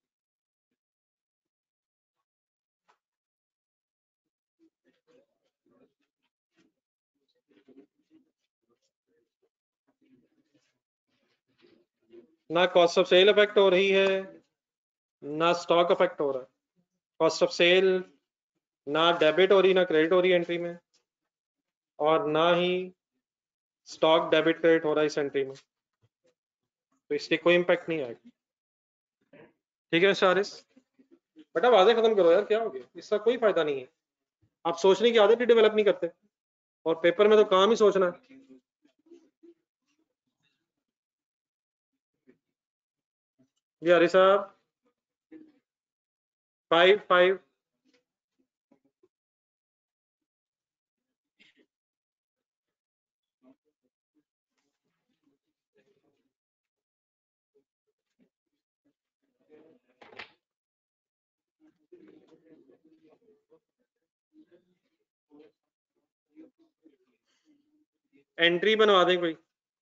ना कॉस्ट ऑफ सेल इफेक्ट हो रही है, ना स्टॉक इफेक्ट हो रहा है। कॉस्ट ऑफ सेल ना डेबिट हो रही ना क्रेडिट हो रही है एंट्री में, और ना ही स्टॉक डेबिट क्रेडिट हो रहा है इस एंट्री में, तो इससे कोई इम्पैक्ट नहीं आएगा। ठीक है शारिस, बेटा आवाजें खत्म करो यार, क्या हो गया, इसका कोई फायदा नहीं है। आप सोचने की आदत ही डेवलप नहीं करते, और पेपर में तो काम ही सोचना है। जी हरी साहब, फाइव फाइव एंट्री बनवा दें कोई,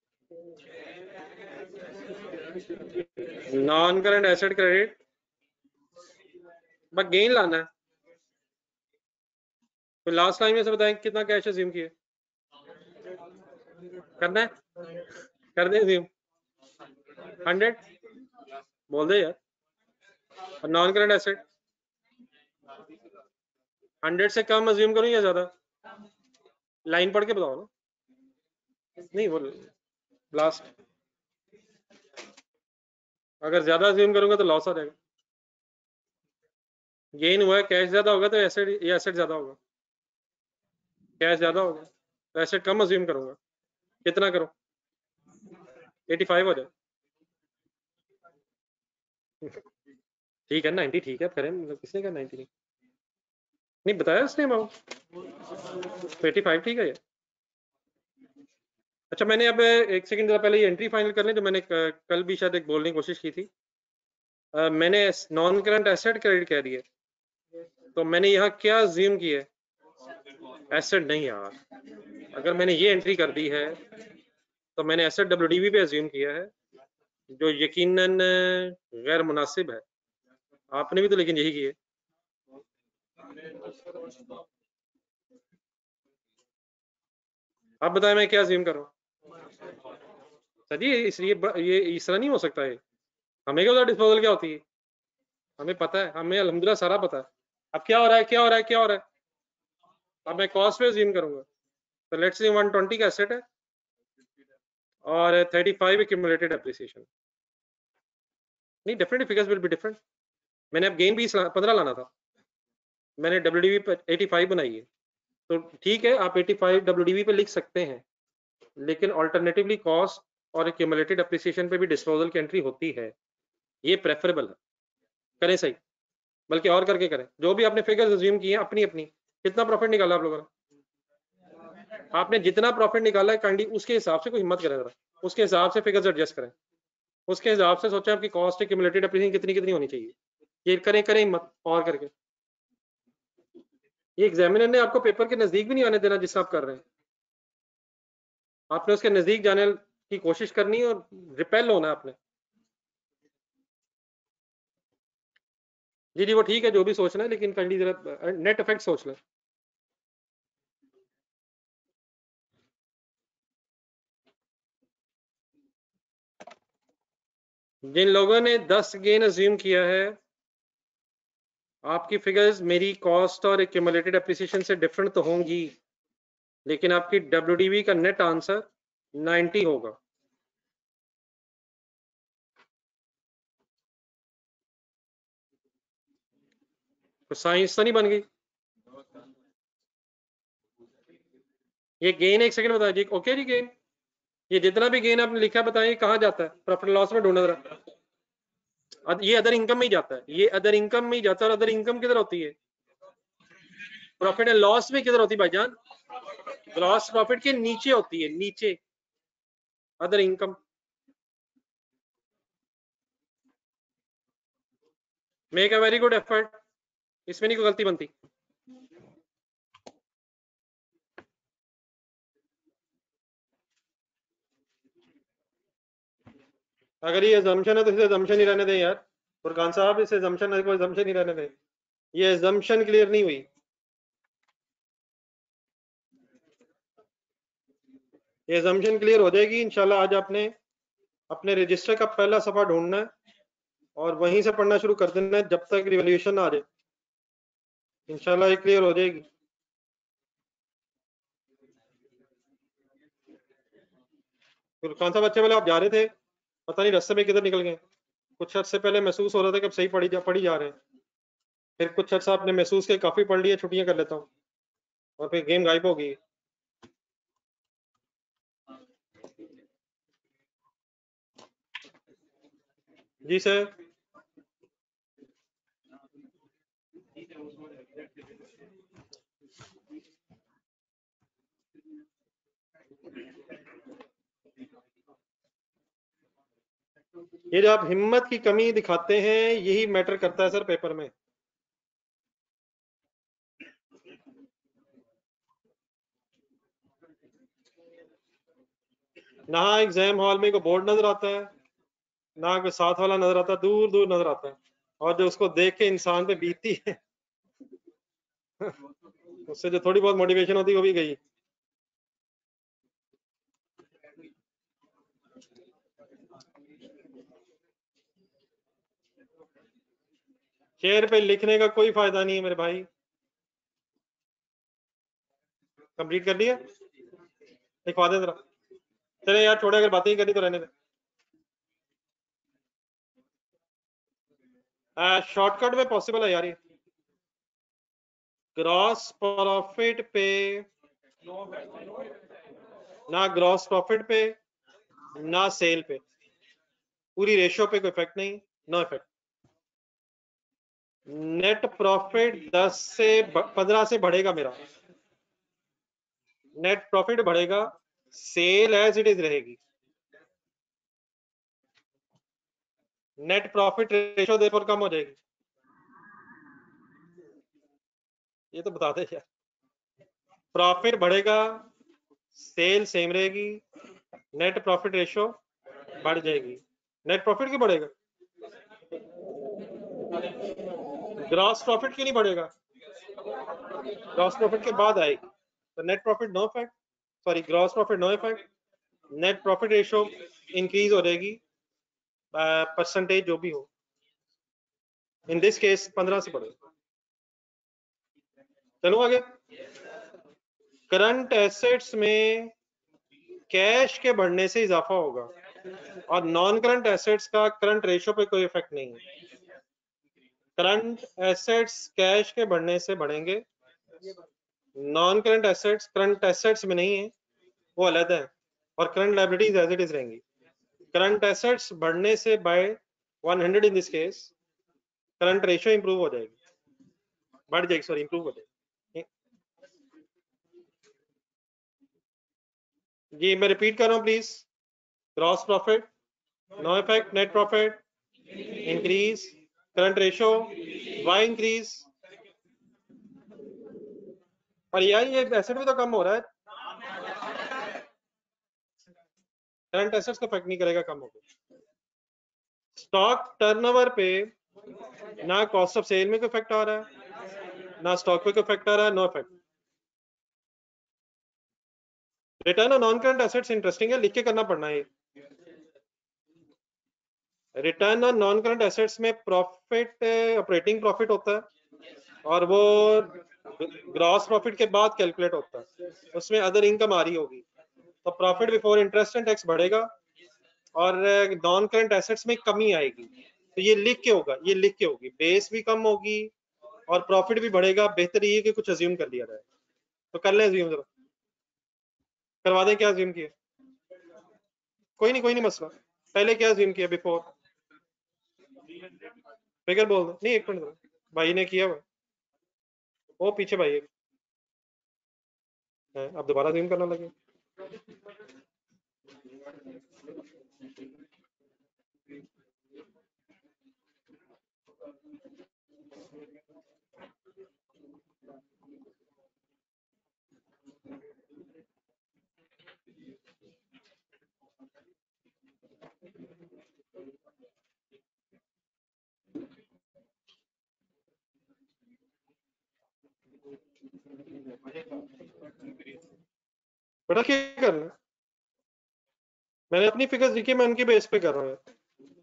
नॉन करंट एसेट क्रेडिट, बस गेन लाना है। तो लास्ट लाइन में से बताएं कितना कैश अज्यूम किए, करना है, कर दे अज्यूम हंड्रेड, बोल दे यार। और नॉन करंट एसेट हंड्रेड से कम अज्यूम करूं या ज्यादा, लाइन पढ़ के बताओ ना, नहीं वो लास्ट, अगर ज्यादा अज्यूम करूंगा तो लॉस आ जाएगा। गेन हुआ है, कैश ज्यादा होगा तो एसेट, ये एसेट ज्यादा होगा, कैश ज्यादा होगा तो एसेट कम अज्यूम करूंगा। कितना करूं, पचासी हो जाए, ठीक है नब्बे, ठीक है करें, मतलब किसने कहा नब्बे नहीं, नहीं बताया उसने अमाउंट, पचासी ठीक है ये। अच्छा मैंने अब एक सेकंड जरा पहले ये एंट्री फाइनल कर लें, जो मैंने कल भी शायद एक बोलने की कोशिश की थी। आ, मैंने नॉन करंट एसेट क्रेडिट कह दिए, तो मैंने यहाँ क्या अज्यूम किया है, एसेट नहीं यार, अगर मैंने ये एंट्री कर दी है तो मैंने एसेट डब्ल्यूडीवी पे अज्यूम किया है, जो यकीनन गैर मुनासिब है। आपने भी तो लेकिन यही किए। आप बताएं मैं क्या अज्यूम कर रहा हूँ? सर ये इसलिए ये इस तरह नहीं हो सकता है। हमें क्या पता डिस्पोजल क्या होती है? हमें पता है, हमें अल्हम्दुलिल्लाह सारा पता है। अब क्या हो रहा है, क्या हो रहा है, क्या हो रहा है? अब मैं कॉस्ट पे अज्यूम करूंगा। तो लेट्स से वन ट्वेंटी का एसेट है और थर्टी फाइव एक्यूमुलेटेड एप्रिसिएशन। नहीं, definitely figures will be different. मैंने अब गेन बीस पंद्रह लाना था, मैंने डब्ल्यूडीवी पे पचासी बनाई है। तो ठीक है, आप पचासी डब्ल्यूडीवी पे लिख सकते हैं, लेकिन ऑल्टरनेटिवली कॉस्ट और एक्यूमुलेटेड एप्रिसिएशन पे भी डिस्पोजल की एंट्री होती है। ये प्रेफरेबल है, करें सही, बल्कि और करके करें। जो भी आपने फिगर्स अज्यूम किए अपनी अपनी, कितना प्रॉफिट निकाला आप लोगों ने? आपने जितना प्रॉफिट निकाला है काइंडली उसके हिसाब से कोई हिम्मत करें जरा, उसके हिसाब से फिगर्स एडजस्ट करें, उसके हिसाब से सोचें आपकी कॉस्ट एक्यूमुलेटेड एप्रिसिएशन कितनी कितनी होनी चाहिए। ये करें करें हिम्मत और करके। ये एग्जामिनर ने आपको पेपर के नजदीक भी नहीं आने देना जिससे आप कर रहे हैं। आपने उसके नजदीक जाने की कोशिश करनी है और रिपेल होना है आपने। जी जी वो ठीक है, जो भी सोचना है, लेकिन काइंडली जरा नेट इफेक्ट सोच लें। जिन लोगों ने दस गेन अज्यूम किया है, आपकी फिगर्स मेरी कॉस्ट और एक्यूमुलेटेड एप्रिसिएशन से डिफरेंट तो होंगी, लेकिन आपकी डब्ल्यूडीवी का नेट आंसर नब्बे होगा। तो साइंस तो नहीं बन गई। ये गेन एक सेकंड बताइए जी। ओके जी, गेन ये जितना भी गेन आपने लिखा बताइए कहाँ जाता है? प्रॉफिट लॉस में ढूंढना रहा, ये अदर इनकम में ही जाता है, ये अदर इनकम में ही जाता है। और अदर इनकम किधर होती है? प्रॉफिट एंड लॉस में किधर होती है भाईजान? ग्रॉस प्रॉफिट के नीचे होती है, नीचे other income. Make a very good effort, इसमें नहीं कोई गलती बनती। अगर ये assumption है तो इसे assumption ही रहने दें यार। फुरकान साहब इसे assumption है, कोई assumption ही रहने दें। ये assumption क्लियर नहीं हुई। ये assumption क्लियर हो जाएगी इंशाल्लाह। आज आपने अपने रजिस्टर का पहला सफा ढूंढना है और वहीं से पढ़ना शुरू कर देना है जब तक रिवॉल्यूशन आ जाए। इंशाल्लाह ये क्लियर हो जाएगी। फुरकान साहब अच्छे वाले आप जा रहे थे, पता नहीं रास्ते में किधर निकल गए। कुछ अर्से पहले महसूस हो रहा था कि अब सही पढ़ी जा पढ़ी जा रहे हैं, फिर कुछ अर्सा आपने महसूस किया काफी पढ़ लिया, छुट्टियां कर लेता हूँ, और फिर गेम गायब हो गई। जी सर। ये जो आप हिम्मत की कमी दिखाते हैं यही मैटर करता है सर पेपर में। ना एग्जाम हॉल में कोई बोर्ड नजर आता है, ना कोई साथ वाला नजर आता है, दूर दूर नजर आता है, और जो उसको देख के इंसान पे बीतती है उससे जो थोड़ी बहुत मोटिवेशन होती है वो भी गई। चेयर पे लिखने का कोई फायदा नहीं है मेरे भाई। कंप्लीट कर दिया, लिखवा दे जरा। चले यार छोड़े, अगर बातें ही करी तो रहने दे। शॉर्टकट में पॉसिबल है यार ये। ग्रॉस प्रॉफिट पे, ना ग्रॉस प्रॉफिट पे ना सेल पे, पूरी रेशियो पे कोई इफेक्ट नहीं, नो इफेक्ट। नेट प्रॉफिट दस से पंद्रह से बढ़ेगा मेरा, नेट प्रॉफिट बढ़ेगा, सेल एज इट इज रहेगी। नेट प्रॉफिट रेशियो देर कम हो जाएगी। ये तो बता दे यार। प्रॉफिट बढ़ेगा, सेल सेम रहेगी, नेट प्रॉफिट रेशियो बढ़ जाएगी। नेट प्रॉफिट क्यों बढ़ेगा? ग्रॉस प्रॉफिट क्यों नहीं बढ़ेगा? ग्रॉस प्रॉफिट के बाद आएगी तो net profit no effect, sorry gross profit no effect, net profit ratio increase हो जाएगी परसेंटेज जो भी हो, इन दिस केस पंद्रह से बढ़ेगा। चलो आगे। करंट एसेट्स में कैश के बढ़ने से इजाफा होगा और नॉन करंट एसेट्स का करंट रेशियो पे कोई इफेक्ट नहीं है। करंट एसेट्स कैश के बढ़ने से बढ़ेंगे, non current assets current assets में नहीं है, वो अलग है, और current liabilities as it is रहेंगी। करंट एसेट्स बढ़ने से by hundred in this case current ratio improve हो जाएगी, बढ़ जाएगी सॉरी इंप्रूव हो जाएगी। जी मैं रिपीट कर रहा हूँ please. Gross profit no effect, net profit increase, current ratio why increase, और यार ये एसेट भी तो कम हो रहा है, करंट एसेट्स को इफेक्ट नहीं करेगा, कम हो गया। स्टॉक टर्नओवर पे ना कॉस्ट ऑफ सेल में कोई इफेक्ट आ रहा है, ना स्टॉक पे कोई इफेक्ट आ रहा है, no effect. Return on non current assets interesting है, लिख के करना पड़ना है। Return on non current assets में प्रॉफिट ऑपरेटिंग प्रॉफिट होता है और वो ग्रॉस प्रॉफिट के बाद कैलकुलेट होता है, उसमें अदर इनकम आ रही होगी तो profit before interest and tax बढ़ेगा और नॉन करंट एसेट्स में कमी आएगी। तो ये लिख के होगा, ये लिख के होगी, बेस भी कम होगी और प्रॉफिट भी बढ़ेगा। बेहतर ये कि कुछ अज्यूम कर लिया जाए, तो कर लें अज्यूम, जरा करवा दें। क्या अज्यूम किया? कोई नहीं कोई नहीं मसला, पहले क्या अज्यूम किया बिफोर फिगर बोल दो। नहीं एक मिनट, भाई ने किया हुआ, वो पीछे भाई है, अब दोबारा अज्यूम करना लगे। बेटा क्या करना है, मैंने अपनी फिगर्स लिखी, मैं उनकी बेस पे कर रहा हूँ।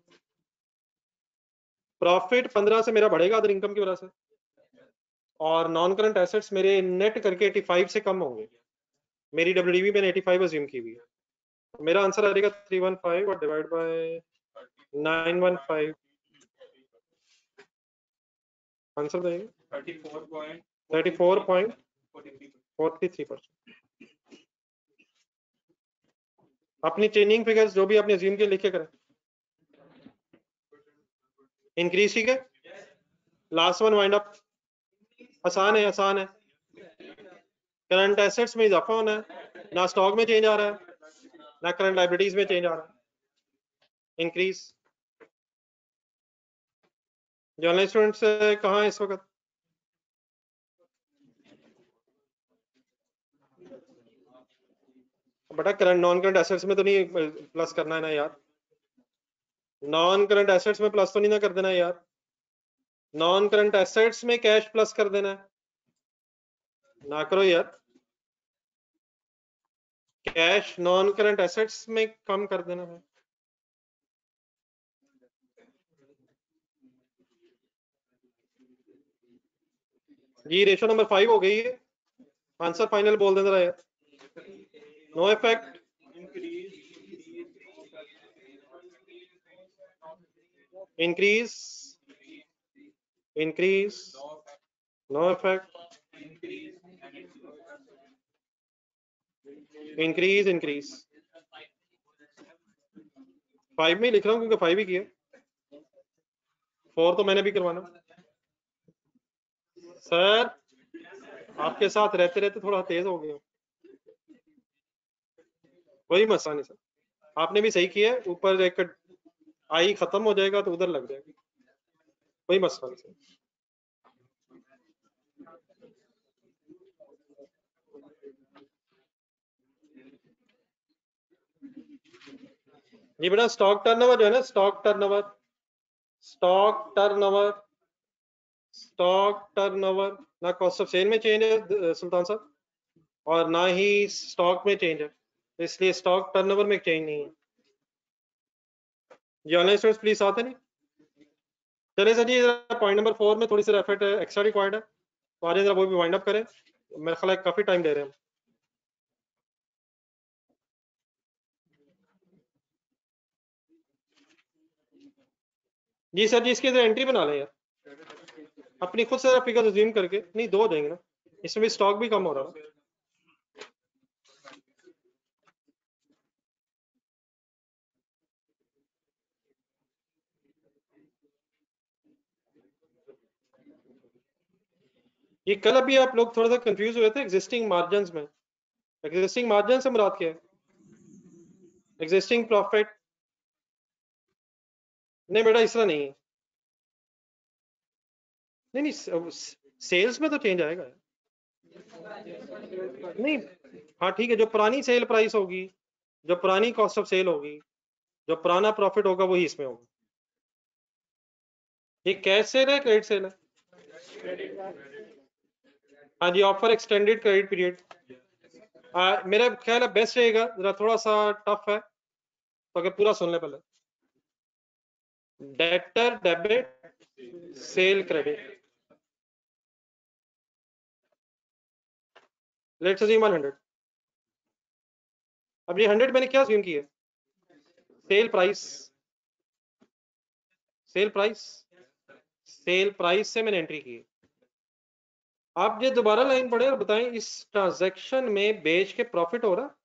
प्रॉफिट पंद्रह से मेरा बढ़ेगा अदर इनकम की वजह से, और नॉन करंट एसेट्स मेरे नेट करके पचासी से कम होंगे। मेरी डब्ल्यूडीवी मैंने पचासी अज्यूम की हुई है। मेरा आंसर आ जाएगा तीन सौ पंद्रह और डिवाइड बाय नौ सौ पंद्रह, आंसर देगा चौंतीस पॉइंट फोर थ्री परसेंट। अपनी ट्रेनिंग फिगर्स जो भी आपने अज्यूम के लिखे करें। इंक्रीज, ठीक है। लास्ट वन वाइंड अप, आसान है आसान है। करंट एसेट्स में इजाफा होना है, ना स्टॉक में चेंज आ रहा है ना करंट लायबिलिटीज में चेंज आ रहा है, इंक्रीज। जर्नल स्टूडेंट्स कहाँ है इस वक्त? बेटा करंट नॉन करंट एसेट्स में तो नहीं प्लस करना है ना यार, नॉन करंट एसेट्स में प्लस तो नहीं ना कर देना यार, नॉन करंट एसेट्स में कैश प्लस कर देना है ना, करो यार। कैश नॉन करंट एसेट्स में कम कर देना है। जी रेशो नंबर फाइव हो गई है, आंसर फाइनल बोल दे जरा यार। No effect, increase, increase, no effect, increase, increase. Five में लिख रहा हूँ क्योंकि फाइव ही किया, फोर तो मैंने भी करवाना। सर आपके साथ रहते रहते थोड़ा तेज हो गया, कोई मसला नहीं सर, आपने भी सही किया। ऊपर एक आई खत्म हो जाएगा तो उधर लग जाएगी, कोई मसला नहीं सर। ये बेटा स्टॉक टर्नओवर जो है ना, stock turnover, stock turnover, stock turnover ना कॉस्ट ऑफ सेल में चेंज है सुल्तान साहब, और ना ही स्टॉक में चेंज है, इसलिए स्टॉक टर्नओवर में चेंज नहीं है। ये ऑनलाइन स्टूडेंट्स प्लीज साथ है नहीं। चलिए sir ji, point number four में थोड़ी सी एफर्ट एक्स्ट्रा रिक्वायर्ड है, तो आज जरा वो भी वाइंड अप करें, मेरे ख्याल है काफी टाइम ले रहे हैं। जी सर जी, इसके अंदर एंट्री बना लें यार, अपनी खुद से फिगर रिज्यूम करके, नहीं दो हो जाएंगे ना, इसमें भी स्टॉक भी कम हो रहा है। ये कल अभी आप लोग थोड़ा सा कंफ्यूज हुए थे एग्जिस्टिंग मार्जिन में, एग्जिस्टिंग मार्जिन से मुराद क्या है? Existing profit? नहीं बेटा इस तरह नहीं है, नहीं नहीं सेल्स में तो चेंज आएगा नहीं। हाँ ठीक है, जो पुरानी सेल प्राइस होगी, जो पुरानी कॉस्ट ऑफ सेल होगी, जो पुराना प्रॉफिट होगा वही इसमें होगा। ये कैश सेल है क्रेडिट सेल है? हाँ जी, ऑफर एक्सटेंडेड क्रेडिट पीरियड, मेरा ख्याल है बेस्ट रहेगा, जरा थोड़ा सा टफ है तो अगर पूरा सुन ले पहले। Debtor debit sale credit, let's assume hundred. अब ये हंड्रेड मैंने क्या अज्यूम किया? Sale price, sale price, sale price से मैंने एंट्री की। आप ये दोबारा लाइन पढ़े और बताएं, इस ट्रांजैक्शन में बेच के प्रॉफिट हो रहा?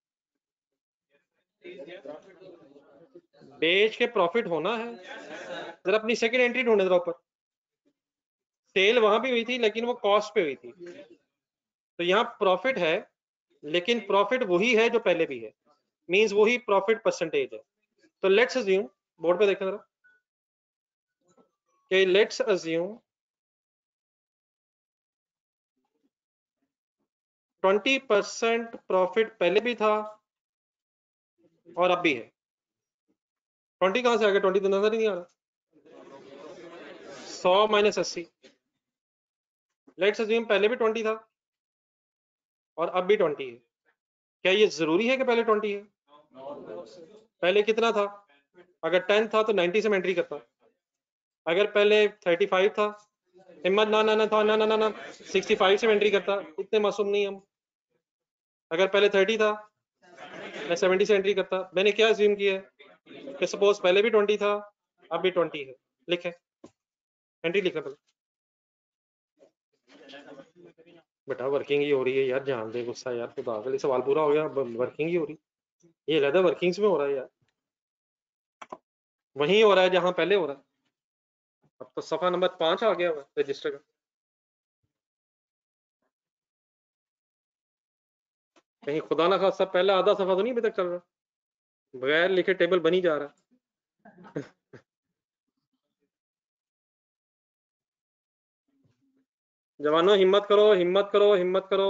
बेच के प्रॉफिट होना है। जरा अपनी सेकंड एंट्री ढूंढे जरा ऊपर, सेल वहां भी हुई थी लेकिन वो कॉस्ट पे हुई थी, तो यहाँ प्रॉफिट है, लेकिन प्रॉफिट वही है जो पहले भी है, मींस वही प्रॉफिट परसेंटेज है। तो लेट्स अज्यूम, बोर्ड पे देखें जरा, कि let's assume twenty percent profit पहले भी था और अब भी है। ट्वेंटी कहां से आ गया? ट्वेंटी तो नजर ही नहीं आ रहा। सौ माइनस अस्सी, लेट्स अज्यूम पहले भी ट्वेंटी था और अब भी ट्वेंटी है। क्या ये जरूरी है कि पहले ट्वेंटी है? पहले कितना था? अगर टेन था तो नाइन्टी से मैं एंट्री करता, अगर पहले थर्टी फाइव था, हिम्मत ना ना ना था ना ना ना ना सिक्सटी फाइव से एंट्री करता, इतने मासूम नहीं हम। अगर पहले थर्टी था मैं सेवेंटी से एंट्री करता। मैंने क्या अज्यूम किया है कि सपोज पहले भी ट्वेंटी था अब भी ट्वेंटी है, लिखे एंट्री लिखा पहले। बेटा वर्किंग ही हो रही है यार, जान दे गुस्सा यार, खुदा के लिए सवाल पूरा हो गया, वर्किंग ही हो रही, ये लगा वर्किंग्स में हो रहा है यार, वही हो रहा है जहां पहले हो रहा है। अब तो सफा नंबर पांच आ गया हुआ रजिस्टर का, कहीं खुदा ना खासा पहला आधा सफा तो नहीं अभी तक चल रहा, बगैर लिखे टेबल बनी जा रहा। जवानों हिम्मत करो, हिम्मत करो, हिम्मत करो,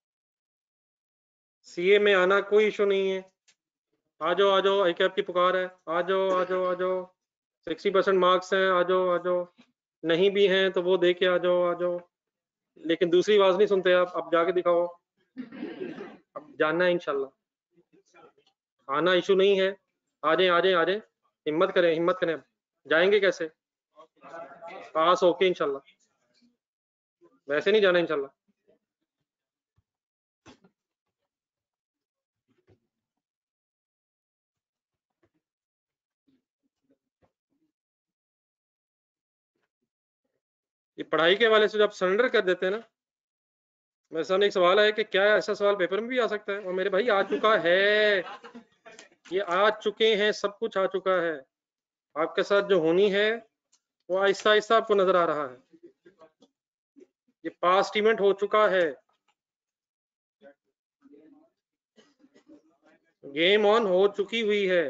सीए में आना कोई इशू नहीं है, आ जाओ आ जाओ, आई कैप की पुकार है, आ जाओ आ जाओ आ जाओ, सिक्सटी परसेंट मार्क्स हैं, आ जाओ आ जाओ, नहीं भी हैं तो वो दे के आ जाओ आ जाओ, लेकिन दूसरी आवाज नहीं सुनते आप, अब जाके दिखाओ, अब जानना है इंशाल्लाह, आना इशू नहीं है, आ जाए आ जाए आ जाए, हिम्मत करें हिम्मत करें। जाएंगे कैसे? पास होके इंशाल्लाह, वैसे नहीं जाना इंशाल्लाह। ये पढ़ाई के हवाले से जब सरेंडर कर देते हैं ना, मेरे सामने एक सवाल है कि क्या ऐसा सवाल पेपर में भी आ सकता है, और मेरे भाई आ चुका है, ये आ चुके हैं, सब कुछ आ चुका है, आपके साथ जो होनी है वो आहिस्ता आहिस्ता आपको नजर आ रहा है, ये पास्ट इवेंट हो चुका है, गेम ऑन हो चुकी हुई है।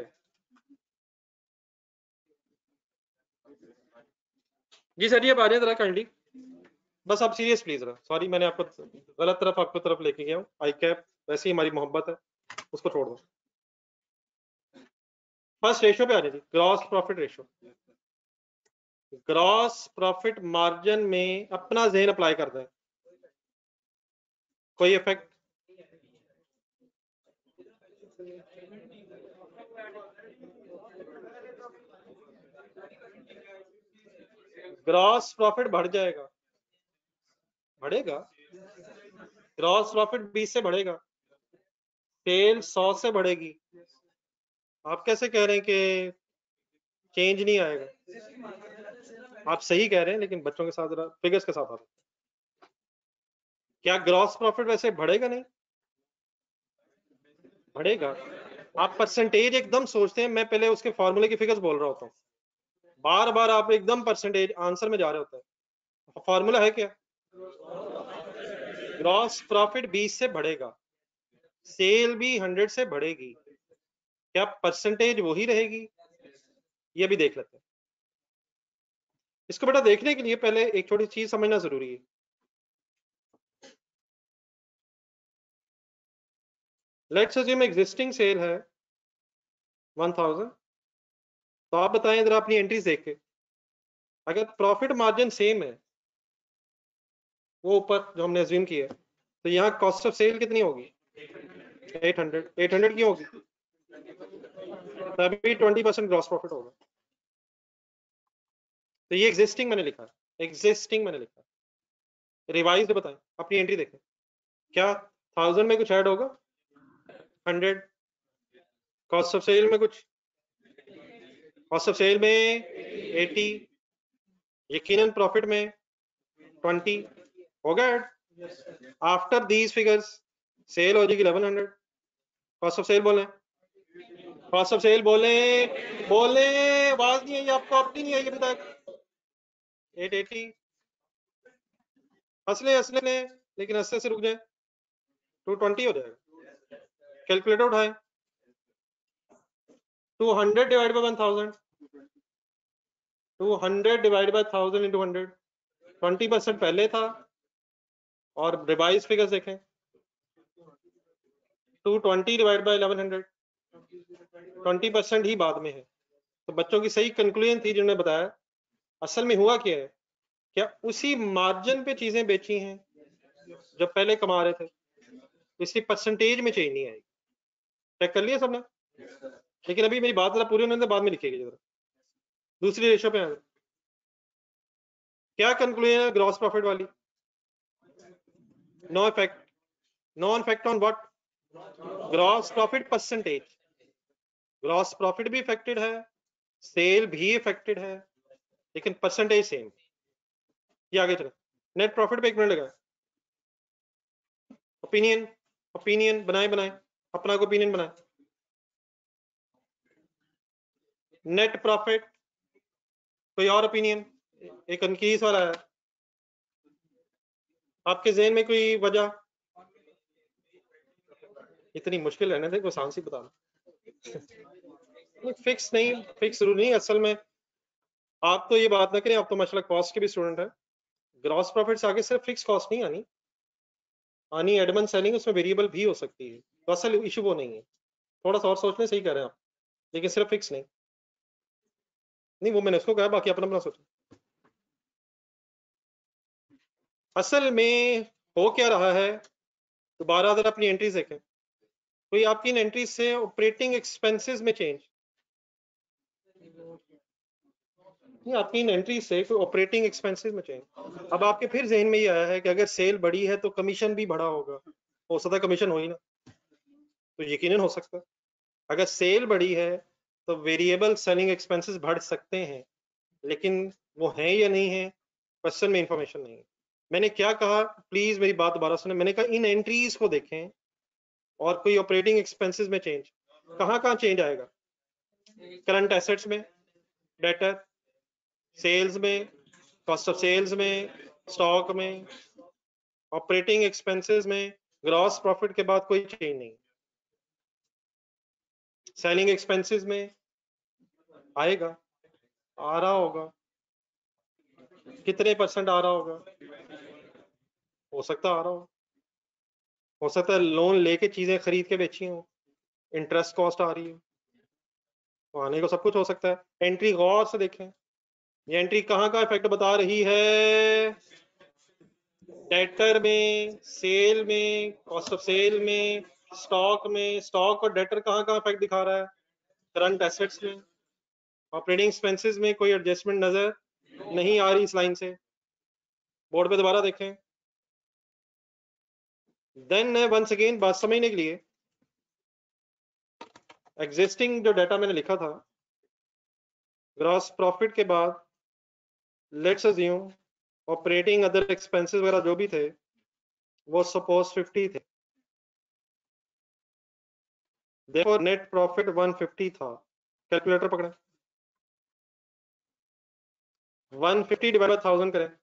जी सर, ये आ जाए जरा काइंडली, बस आप सीरियस प्लीज रहा, सॉरी मैंने आपको गलत तरफ आपको तरफ लेके गया हूँ, आई कैप वैसे ही हमारी मोहब्बत है, उसको छोड़ दो। फर्स्ट रेशियो पे आ जाती, gross profit ratio. Gross profit margin में अपना ज़हन अप्लाई करते हैं, कोई इफेक्ट? ग्रॉस प्रॉफिट बढ़ जाएगा, बढ़ेगा, ग्रॉस प्रॉफिट बीस से बढ़ेगा, सेल सौ से बढ़ेगी। आप कैसे कह रहे हैं कि चेंज नहीं आएगा? आप सही कह रहे हैं, लेकिन बच्चों के साथ जरा फिगर्स के साथ आ, क्या ग्रॉस प्रॉफिट वैसे बढ़ेगा? नहीं बढ़ेगा। आप परसेंटेज एकदम सोचते हैं, मैं पहले उसके फॉर्मूले की फिगर्स बोल रहा होता हूँ, बार बार आप एकदम परसेंटेज आंसर में जा रहे होते हैं। फॉर्मूला है क्या? ग्रॉस प्रॉफिट बीस से बढ़ेगा, सेल भी हंड्रेड से बढ़ेगी, क्या परसेंटेज वही रहेगी? ये भी देख लेते हैं। इसको बेटा देखने के लिए पहले एक छोटी चीज समझना जरूरी है। लेट्स अज्यूम एग्जिस्टिंग सेल है वन थाउजेंड, तो आप बताएं इधर अपनी एंट्रीज देख के, अगर प्रॉफिट मार्जिन सेम है वो ऊपर जो हमने अज्यूम किया है, तो यहाँ कॉस्ट ऑफ सेल कितनी होगी? Eight hundred. एट हंड्रेड क्यों होगी? तभी ट्वेंटी परसेंट ग्रॉस प्रॉफिट होगा। तो ये एग्जिस्टिंग मैंने लिखा है, एग्जिस्टिंग मैंने लिखा है। रिवाइज बताएं, अपनी एंट्री देखें, क्या थाउजेंड में कुछ ऐड होगा? हंड्रेड। कॉस्ट ऑफ सेल में कुछ, कॉस्ट ऑफ सेल में एटी, यकीनन प्रॉफिट में ट्वेंटी होगा add. After these figures sale हो जाएगी eleven hundred. Cost of sale बोले, कॉस्ट ऑफ सेल बोले, बोले, आवाज नहीं आई आपको? अपनी नहीं आई अभी तक। एट एटी, हंसले हंसले, लेकिन हंसने से रुक जाए, टू ट्वेंटी हो जाएगा। कैलकुलेटर उठाए, two hundred divide by one thousand, two hundred divide by thousand into hundred, twenty percent पहले था, और रिवाइज फिगर्स देखें, two twenty divide by eleven hundred, twenty percent ही बाद में है। तो बच्चों की सही कंक्लूजन थी जिन्होंने बताया, असल में हुआ क्या है, क्या उसी मार्जिन पे चीजें बेची हैं जब पहले कमा रहे थे, इसलिए परसेंटेज में चेंज नहीं आएगी। चेक कर लिया सबने? लेकिन अभी मेरी बात जरा पूरी होने दे, बाद में लिखिएगा जरा। दूसरी रेशो पे आए, क्या कंक्लूजन है ग्रॉस प्रॉफिट वाली? No effect. No effect on what? Gross profit percentage. Gross profit भी इफेक्टेड है, सेल भी इफेक्टेड है, लेकिन परसेंटेज सेम। ये आगे चले, नेट प्रॉफिट पे एक मिनट लगा। ओपिनियन, ओपिनियन बनाए बनाए, अपना ओपिनियन बनाए। नेट प्रॉफिट, कोई और ओपिनियन? एक अनकीस वाला है, आपके जहन में कोई वजह? इतनी मुश्किल रहने थे, कोई आसान सी बता। फिक्स नहीं, फिक्स जरूर नहीं। असल में आप तो ये बात ना करें, आप तो माशाल्लाह कॉस्ट के भी स्टूडेंट है। ग्रॉस प्रॉफिट से आगे सिर्फ फिक्स कॉस्ट नहीं आनी, आनी एडमन सेलिंग, उसमें वेरिएबल भी हो सकती है। तो असल इशू वो नहीं है, थोड़ा सा और सोचने सही कह रहे हैं आप, लेकिन सिर्फ फिक्स नहीं। नहीं वो मैंने उसको कहा, बाकी अपना अपना सोचो। असल में हो क्या रहा है, दोबारा अगर अपनी एंट्रीज देखें, तो ये आपकी इन एंट्रीज से ऑपरेटिंग एक्सपेंसेस में चेंज, नहीं आपकी इन एंट्री से कोई ऑपरेटिंग एक्सपेंसेस में चेंज। अब आपके फिर जहन में ये आया है कि अगर सेल बढ़ी है तो कमीशन भी बढ़ा होगा, हो सकता है कमीशन हो ही ना, तो यकीनन हो सकता है। अगर सेल बढ़ी है तो वेरिएबल सेलिंग एक्सपेंसेस बढ़ सकते हैं, लेकिन वो हैं या नहीं है, क्वेश्चन में इंफॉर्मेशन नहीं है। मैंने क्या कहा, प्लीज मेरी बात दोबारा सुने, मैंने कहा इन एंट्रीज को देखें और कोई ऑपरेटिंग एक्सपेंसेस में चेंज, कहां कहां चेंज आएगा? करंट एसेट्स में, डेटर, सेल्स में, कॉस्ट ऑफ सेल्स में, स्टॉक में, ऑपरेटिंग एक्सपेंसेस में, ग्रॉस प्रॉफिट के बाद कोई चेंज नहीं। सेलिंग एक्सपेंसेस में आएगा, आ रहा होगा, कितने परसेंट आ रहा होगा? हो सकता आ रहा हो, हो सकता है लोन लेके चीजें खरीद के बेची हो, इंटरेस्ट कॉस्ट आ रही है। तो आने को सब कुछ हो सकता है। एंट्री गौर से देखें, ये एंट्री कहाँ का इफेक्ट बता रही है? डेटर में, सेल में, कॉस्ट ऑफ सेल में, स्टॉक में। स्टॉक और डेटर कहाँ कहाँ इफेक्ट दिखा रहा है? करंट एसेट्स में। ऑपरेटिंग एक्सपेंसेस में कोई एडजस्टमेंट नजर नहीं आ रही इस लाइन से। बोर्ड पे दोबारा देखें। देन वंस अगेन बात समझने के लिए, एग्जिस्टिंग जो डाटा मैंने लिखा था, ग्रॉस प्रॉफिट के बाद let's assume operating other expenses वगैरह जो भी थे वो सपोज फिफ्टी थे, देखो नेट प्रॉफिट वन फिफ्टी था। कैलकुलेटर पकड़े, one fifty divide by thousand करें,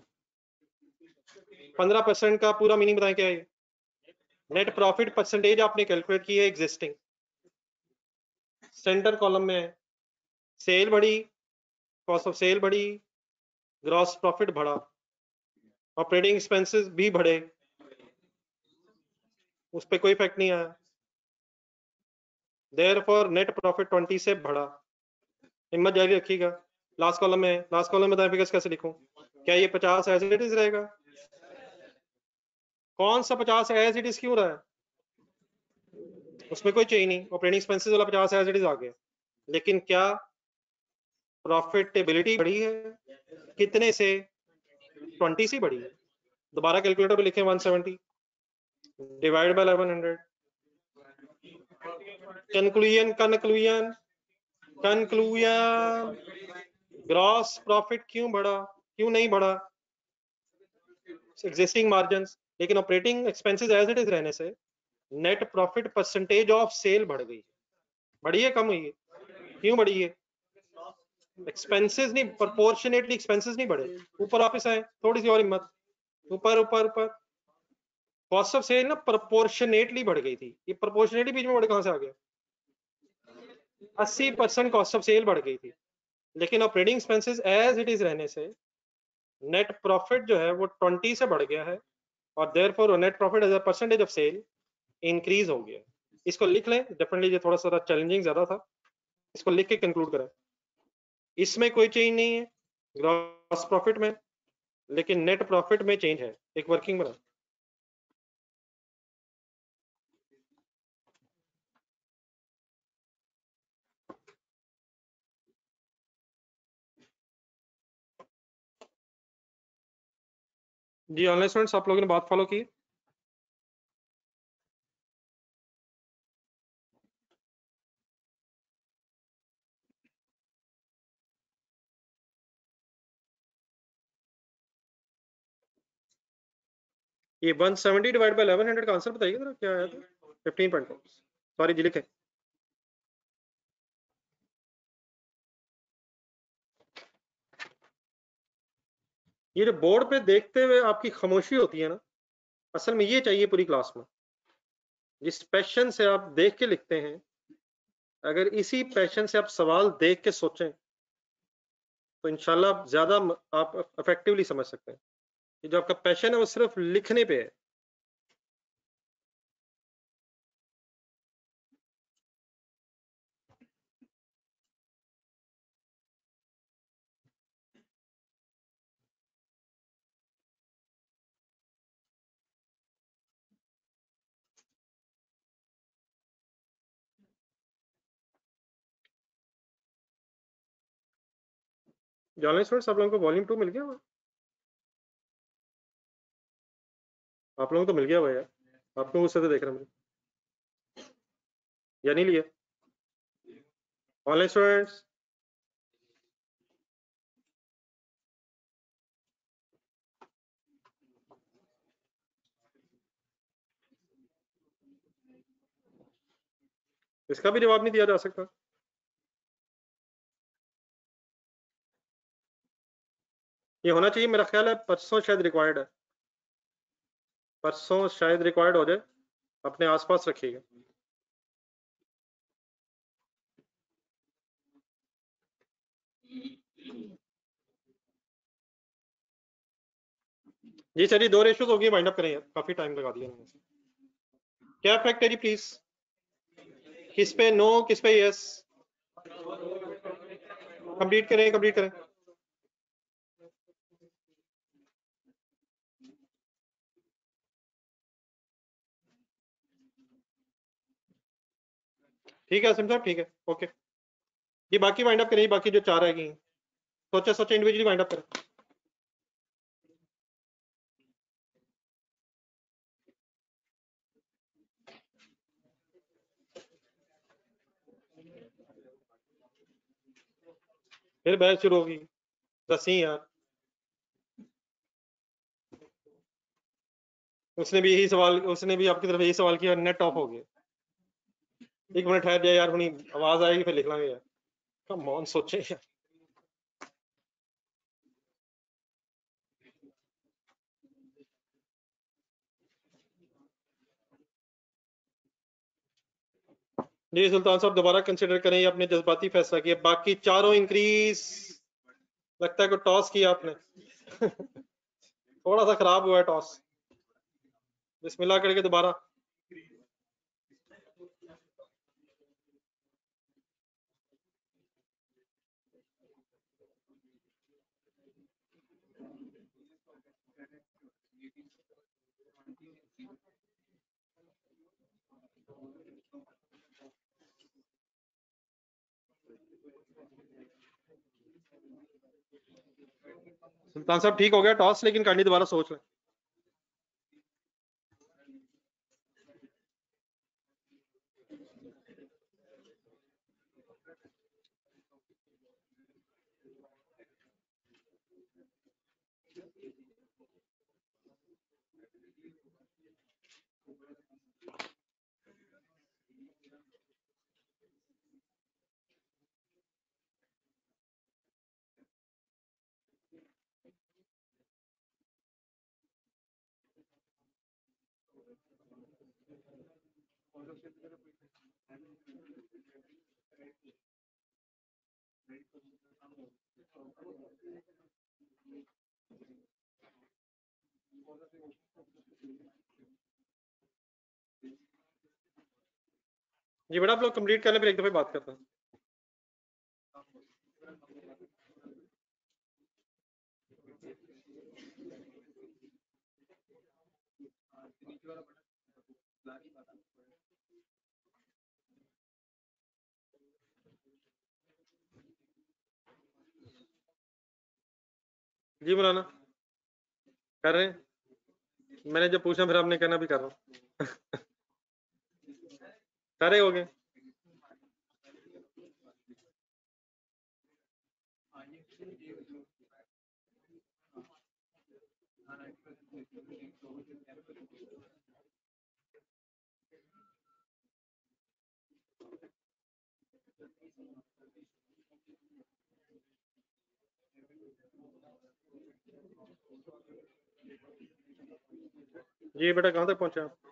पंद्रह परसेंट का पूरा मीनिंग बताएं क्या है ये? नेट प्रॉफिट परसेंटेज आपने कैलकुलेट की है एग्जिस्टिंग, सेंटर कॉलम में है। सेल बढ़ी, कॉस्ट ऑफ सेल बढ़ी, ग्रॉस प्रॉफिट बढ़ा, ऑपरेटिंग एक्सपेंसेस भी बढ़े, उस पर कोई इफेक्ट नहीं आया। देयरफॉर नेट प्रॉफिट ट्वेंटी से बढ़ा। हिम्मत जारी रखिएगा। लास्ट कॉलम में, लास्ट कॉलम में बताएं फिगर्स कैसे लिखूं? क्या ये पचास एज इट इज रहेगा? कौन सा पचास एज इट इज क्यों रहा है? उसमें कोई चेंज नहीं, ऑपरेटिंग एक्सपेंसेस वाला पचास एज इट इज आ गया। लेकिन क्या प्रॉफिटेबिलिटी बढ़ी है? कितने से? ट्वेंटी से बढ़ी है। दोबारा कैलकुलेटर पे लिखें, one seventy divide by eleven hundred. Conclusion conclusion conclusion gross profit क्यों बढ़ा? क्यों नहीं बढ़ा? एग्जिस्टिंग मार्जिन्स, लेकिन operating expenses as it is रहने से net profit percentage of sale बढ़ गई। बढ़ी है कम हुई है? क्यों बढ़ी है? एक्सपेंसेस नहीं, प्रोपोर्शनेटली एक्सपेंसेस नहीं बढ़े। ऊपर वापस आए, थोड़ी सी और हिम्मत, ऊपर ऊपर ऊपर। कॉस्ट ऑफ सेल ना प्रोपोर्शनेटली बढ़ गई थी, ये प्रोपोर्शनेटली बीच में बढ़ कहां से आ गया? अस्सी परसेंट कॉस्ट ऑफ सेल बढ़ गई थी, लेकिन operating expenses as it is रहने से नेट प्रॉफिट जो है वो ट्वेंटी से बढ़ गया है, और therefore net profit as a percentage of sale increase हो गया। इसको लिख लें, डेफिनेटली ये थोड़ा सा चैलेंजिंग ज्यादा था, इसको लिख के कंक्लूड करें। इसमें कोई चेंज नहीं है ग्रॉस प्रॉफिट में, लेकिन नेट प्रॉफिट में चेंज है। एक वर्किंग बना, जी ऑनलाइन स्टूडेंट्स आप लोगों ने बात फॉलो की? ये one seventy divide by eleven hundred का आंसर बताइए जरा, क्या आया था? फिफ्टीन पॉइंट फोर, सॉरी जी लिखे। ये जो बोर्ड पे देखते हुए आपकी खामोशी होती है ना, असल में ये चाहिए पूरी क्लास में। जिस पैशन से आप देख के लिखते हैं, अगर इसी पैशन से आप सवाल देख के सोचें तो इंशाल्लाह आप ज्यादा आप इफेक्टिवली समझ सकते हैं। ये जो आपका पैशन है वो सिर्फ लिखने पे है। जॉनलिस्ट स्टूडेंट्स आप लोगों को वॉल्यूम टू मिल गया हुआ? आप लोगों को तो मिल गया हुआ यार, आप लोग उससे तो देख रहे हैं या नहीं लिया? ऑनलाइन स्टूडेंट्स इसका भी जवाब नहीं दिया जा सकता? ये होना चाहिए, मेरा ख्याल है परसों शायद रिक्वायर्ड है, परसों शायद रिक्वायर्ड हो जाए, अपने आसपास रखिएगा। जी सर, ये दो रेशियोज हो गई, वाइंड अप करें यार, काफी टाइम लगा दिया मैंने। क्या इफेक्ट है जी प्लीज? किस पे नो, किस पे यस? कंप्लीट करें कंप्लीट करें ठीक है, सिम साहब ठीक है, ओके। ये बाकी वाइंड अप करें, बाकी जो चार रह गई हैं, सोचे सोचे इंडिविजुअली वाइंड अप करें। फिर बहस शुरू होगी, दसी यार, उसने भी यही सवाल उसने भी आपकी तरफ यही सवाल किया, नेट ऑफ हो गया। एक मिनट ठहर जाए यार, हुनी आवाज आएगी फिर लिख लांगे यार, कम ऑन सोचे यार। जी सुल्तान साहब दोबारा कंसिडर करें, ये आपने जज्बाती फैसला किया, बाकी चारों इंक्रीज, लगता है कि टॉस किया आपने थोड़ा सा खराब हुआ है टॉस, बिस्मिल्लाह करके दोबारा। सुल्तान साहब ठीक हो गया टॉस, लेकिन काइंडली दोबारा सोच लें। जी बेटा आप लोग कंप्लीट कर लें, फिर एक दफे बात करते हैं। जी मौलाना कर रहे हैं, मैंने जब पूछा फिर आपने कहना भी कर रहा हूँ सारे हो गए। जी बेटा कहाँ तक पहुंचे आप,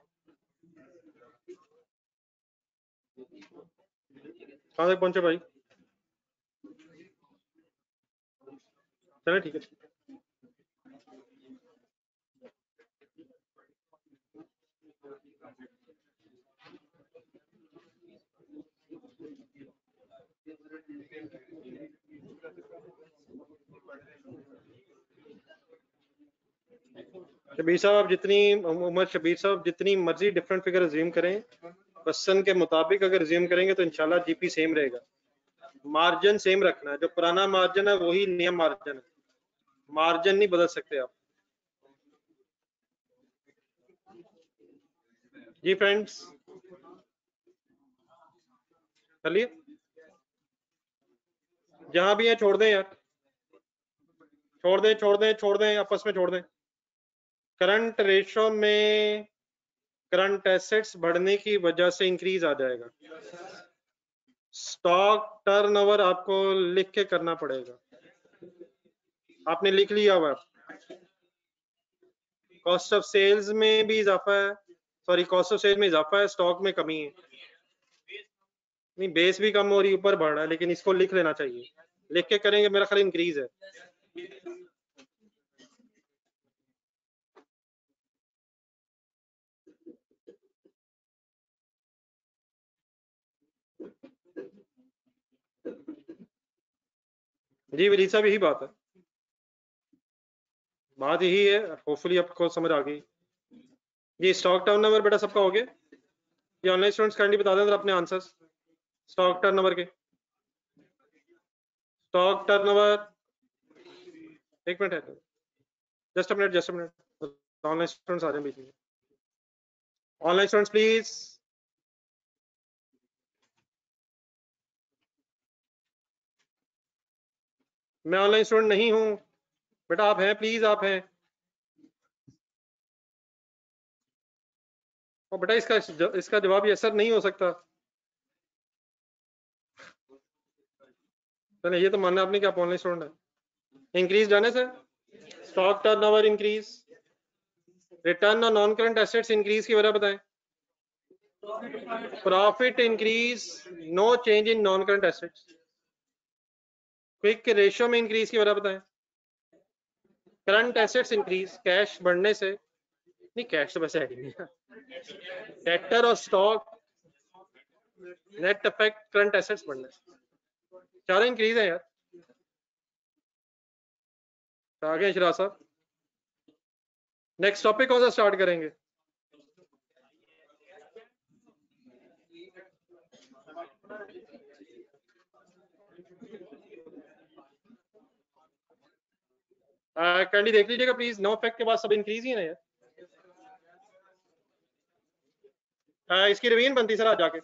कहाँ तक पहुंचे भाई? चले ठीक है। शबीर साहब जितनी उमर शबीर साहब जितनी मर्जी डिफरेंट फिगर अज्यूम करें, क्वेश्चन के मुताबिक अगर अज्यूम करेंगे तो इंशाल्लाह जीपी सेम रहेगा। मार्जिन सेम रखना है, जो पुराना मार्जिन है वही नया मार्जिन है, मार्जिन नहीं बदल सकते आप। जी फ्रेंड्स चलिए, जहां भी है छोड़ दें यार, छोड़ दें छोड़ दें छोड़ दें आपस में छोड़ दें। करंट रेशो में करंट एसेट्स बढ़ने की वजह से इंक्रीज आ जाएगा। स्टॉक टर्नओवर आपको लिख के करना पड़ेगा, आपने लिख लिया हुआ। कॉस्ट ऑफ सेल्स में भी इजाफा है, सॉरी कॉस्ट ऑफ सेल्स में इजाफा है, स्टॉक में कमी है। नहीं बेस भी कम हो रही ऊपर बढ़ रहा है, लेकिन इसको लिख लेना चाहिए, लिख के करेंगे मेरा ख्याल इंक्रीज है। जी विनीत साहब, यही बात है, बात यही है। होपफुली आपको समझ आ गई। जी स्टॉक टर्न ओवर बेटा सबका हो गया? ये ऑनलाइन स्टूडेंट्स काइंडली बता दें अपने आंसर्स स्टॉक टर्न ओवर के। स्टॉक टर्न ओवर, एक मिनट है, just a minute just a minute, online students आ रहे हैं बीच में। Online students please. मैं ऑनलाइन स्टूडेंट नहीं हूं बेटा, आप हैं, प्लीज आप हैं। और बेटा इसका इसका जवाब ये असर नहीं हो सकता। चले ये तो मानना आपने कि आप ऑनलाइन स्टूडेंट है। इंक्रीज जाने से stock turnover increase, return on non current assets increase की वजह बताएं। Profit increase, no change in non current assets. Quick ratio में इंक्रीज की वजह बताएं। करंट एसेट्स इंक्रीज, कैश बढ़ने से, नहीं कैश तो वैसे है ही नहीं। डेटर और stock, net effect current assets बढ़ने से, चारों इंक्रीज है यार। आगे शिराज साहब, नेक्स्ट टॉपिक कौन सा स्टार्ट करेंगे? कैंडी देख लीजिएगा प्लीज, नो इफेक्ट के बाद सब इंक्रीज ही है ना यार। आ, इसकी रिवीजन बनती सर आज जाके।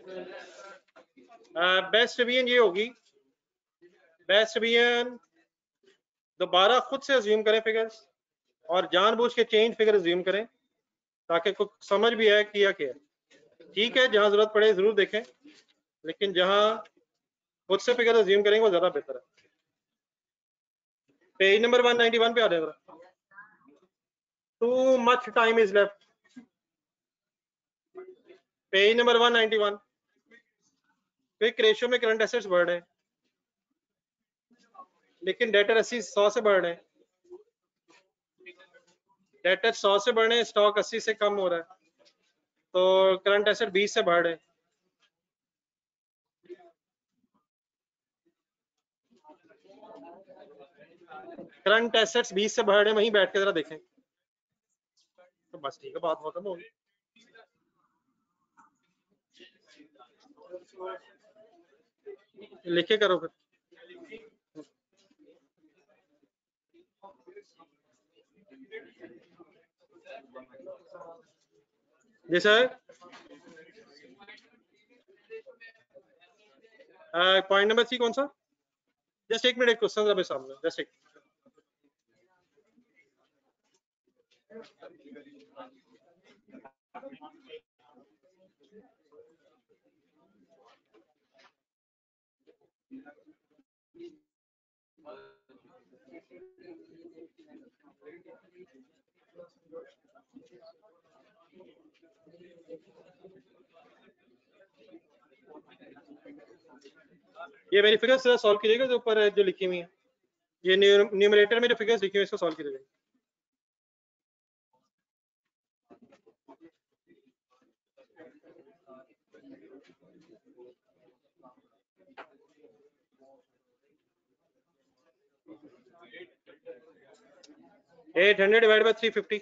बेस्ट रिवीजन ये होगी, बेस्ट रिवीजन दोबारा खुद से अज्यूम करें फिगर्स और जानबूझ के चेंज फिगर अज्यूम करें ताकि कुछ समझ भी आए किया क्या। ठीक है, जहां जरूरत पड़े जरूर देखें, लेकिन जहां खुद से फिगर अज्यूम करेंगे वो ज्यादा बेहतर है। Page number one ninety one पे आ जाएगा। Too much time is left, page number one ninety one. Quick ratio में करंट एसेट्स बढ़ रहे हैं, लेकिन डेटर अस्सी सौ से बढ़ रहे हैं। डेटर सौ से बढ़ रहे हैं, स्टॉक अस्सी से कम हो रहा है, तो करंट एसेट बीस से बढ़ रहे हैं। करंट एसेट्स बीस से बढ़ रहे हैं, वहीं बैठ के जरा देखें तो बस ठीक है, बात खत्म होगी। लिखे करो फिर। Ji sir, point number three कौन सा? जस्ट एक मिनट, क्वेश्चन अभी सामने, जस्ट एक। ये मेरी फिगर्स सॉल्व कीजिएगा जो ऊपर जो लिखी हुई है, ये न्यूमरेटर में जो फिगर्स लिखी हुई है इसको सॉल्व कीजिएगा। Eight hundred divide by three fifty,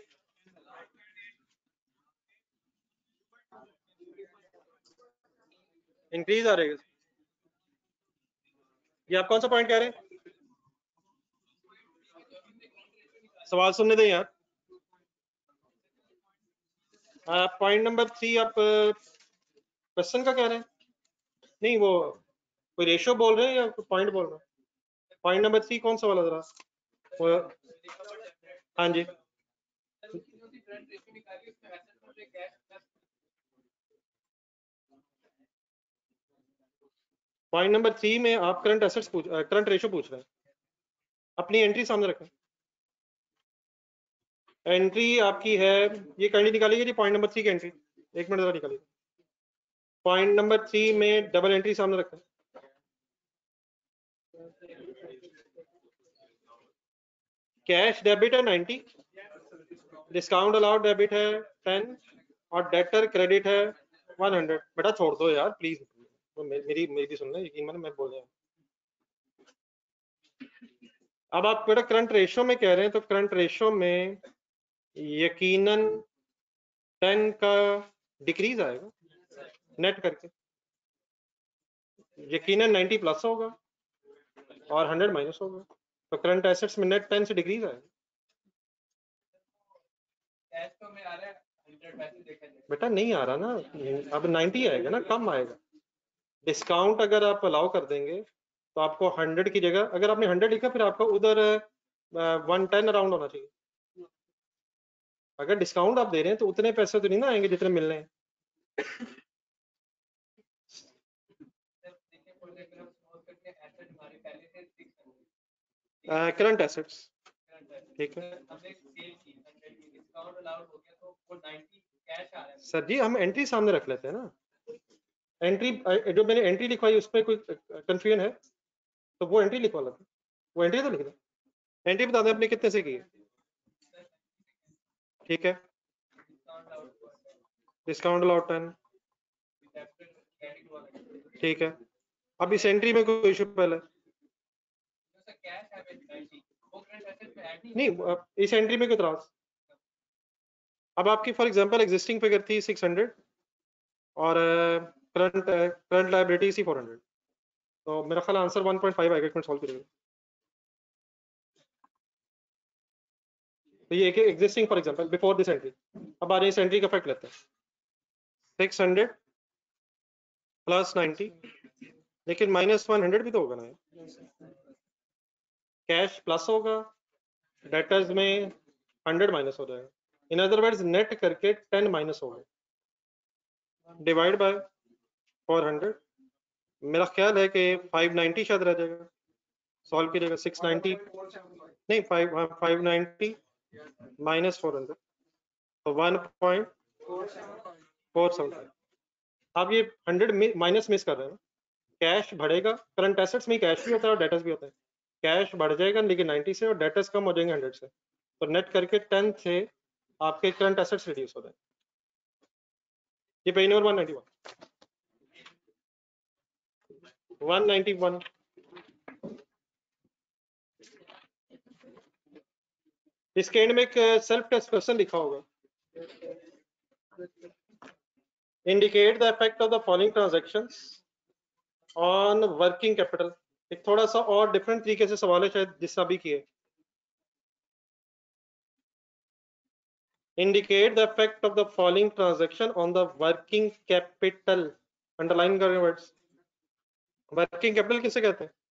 increase आ रहेगा। ये आप कौन सा पॉइंट कह रहे हैं? सवाल सुनने दें यार। पॉइंट नंबर थ्री आप क्वेश्चन का कह रहे हैं? नहीं, वो कोई रेशियो बोल रहे हैं या पॉइंट बोल रहे हैं? पॉइंट नंबर थ्री कौन सा वाला जरा वो? हाँ जी, पॉइंट नंबर थ्री में आप करंट एसेट्स पूछ करंट रेशियो पूछ रहे हैं। अपनी एंट्री सामने रखें। एंट्री आपकी है, ये करंट निकालिएगा जी, पॉइंट नंबर थ्री की एंट्री, एक मिनट जरा निकालिए। पॉइंट नंबर थ्री में डबल एंट्री सामने रखें। कैश डेबिट है नाइंटी, डिस्काउंट अलाउड डेबिट है टेन और डेटर क्रेडिट है वन हंड्रेड। बेटा छोड़ दो यार प्लीज, तो मेरी मेरी भी सुन लो, यकीन मानो मैं बोल रहा हूँ। अब आप बेटा करंट रेशो में कह रहे हैं, तो करंट रेशो में यकीनन टेन का डिक्रीज आएगा नेट करके, यकीनन नाइंटी प्लस होगा और हंड्रेड माइनस होगा, तो करंट एसेट्स में नेट टेन से डिक्रीज आएगा। बेटा नहीं आ रहा ना, अब नाइंटी आएगा ना, कम आएगा। डिस्काउंट अगर आप अलाउ कर देंगे तो आपको हंड्रेड की जगह, अगर आपने हंड्रेड लिखा फिर आपको उधर वन टेन अराउंड होना चाहिए। अगर डिस्काउंट आप दे रहे हैं तो उतने पैसे तो नहीं ना आएंगे जितने मिलने हैं। करंट एसेट्स, ठीक है सर जी, हम एंट्री सामने रख लेते हैं ना। एंट्री जो मैंने एंट्री लिखवाई उस पर कोई कंफ्यूजन है तो वो एंट्री लिखवा लेते, वो एंट्री तो लिख दो। एंट्री बता दें आपने कितने से की है, ठीक है। डिस्काउंट अलाउड टेन, ठीक है। अब इस एंट्री में कोई इशू पहले नहीं, इस एंट्री में कोई इतराज। अब आपकी फॉर एग्जांपल एग्जिस्टिंग फिगर थी सिक्स हंड्रेड और करंट करंट लायबिलिटी थी फोर हंड्रेड, तो मेरा ख्याल आंसर वन पॉइंट फाइव आएगा। एक मिनट सॉल्व करिएगा। तो ये एक existing for example before this entry. अब आ रहे हैं इस एंट्री का इफेक्ट लेते हैं, सिक्स हंड्रेड प्लस नाइंटी, लेकिन माइनस वन हंड्रेड भी तो होगा ना, कैश प्लस होगा, डेटर्स में हंड्रेड माइनस हो जाएगा। इन अदर वर्ड्स नेट करके टेन माइनस हो गए, डिवाइड बाय फोर हंड्रेड। मेरा ख्याल है कि फाइव नाइंटी शायद रह जाएगा, सॉल्व कीजिएगा। सिक्स नाइंटी नहीं, five five ninety minus four hundred, तो one point four seven five. आप ये हंड्रेड माइनस मिस कर रहे हैं। कैश बढ़ेगा, करंट एसेट्स में कैश भी होता है और डेटर्स भी होता है। कैश बढ़ जाएगा लेकिन नाइंटी से, और डेटर्स कम हो जाएंगे हंड्रेड से, तो नेट करके टेन से आपके करंट एसेट्स रिड्यूस हो जाए। ये page number one ninety one, one ninety one. इसके एंड में एक सेल्फ टेस्ट क्वेश्चन लिखा होगा, indicate the effect of the following transactions on working capital. एक थोड़ा सा और डिफरेंट तरीके से सवाल है शायद जिससे अभी किए। Indicate the effect of the following transaction on the working capital. Underline करें वर्ड्स। वर्किंग कैपिटल किसे कहते हैं?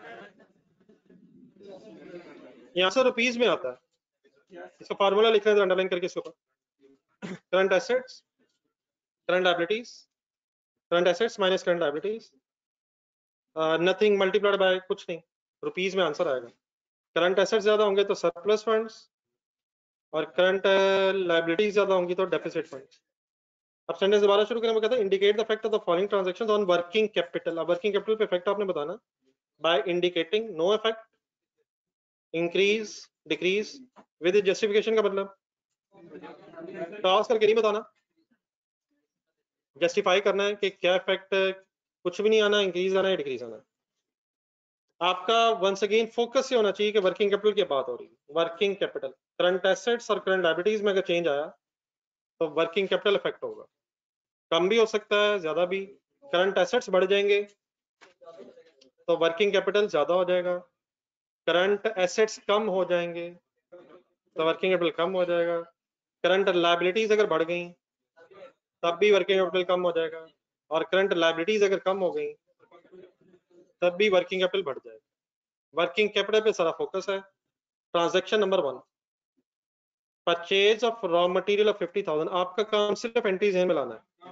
यहाँ से रुपीज में आता है, इसका फार्मूला लिख रहे हैं अंडरलाइन करके इसके ऊपर। Current assets, current liabilities, current assets minus current liabilities, nothing multiplied by कुछ नहीं, रुपीज में आंसर आएगा। करंट एसेट्स ज्यादा होंगे तो सरप्लस फंड्स, और करंट लायबिलिटीज ज्यादा होंगी तो डेफिसिट फंड्स। अब सेंटेंस दोबारा शुरू करें। वो कहता है indicate the effect of the following transactions on working capital. अब वर्किंग कैपिटल पे इफेक्ट आपने बताना by indicating no effect, increase, decrease, with justification का मतलब टॉस करके नहीं बताना, जस्टिफाई करना है कि क्या इफेक्ट, कुछ भी नहीं आना, इंक्रीज आना है, डिक्रीज आना है। आपका वंस अगेन फोकस ये होना चाहिए कि वर्किंग कैपिटल की बात हो रही है। वर्किंग कैपिटल, करंट एसेट्स और करंट लायबिलिटीज में अगर चेंज आया तो वर्किंग कैपिटल इफेक्ट होगा, कम भी हो सकता है ज्यादा भी। करंट एसेट्स बढ़ जाएंगे तो वर्किंग कैपिटल ज्यादा हो जाएगा, करंट एसेट्स कम हो जाएंगे तो वर्किंग कैपिटल कम हो जाएगा। करंट लायबिलिटीज अगर बढ़ गई तब भी वर्किंग कैपिटल कम हो जाएगा, और करंट लायबिलिटीज अगर कम हो गई तब भी वर्किंग कैपिटल बढ़ जाएगा। वर्किंग कैपिटल पे सारा फोकस है। Transaction number one, purchase of raw material of fifty thousand. आपका काम सिर्फ एंट्रीज में लाना है।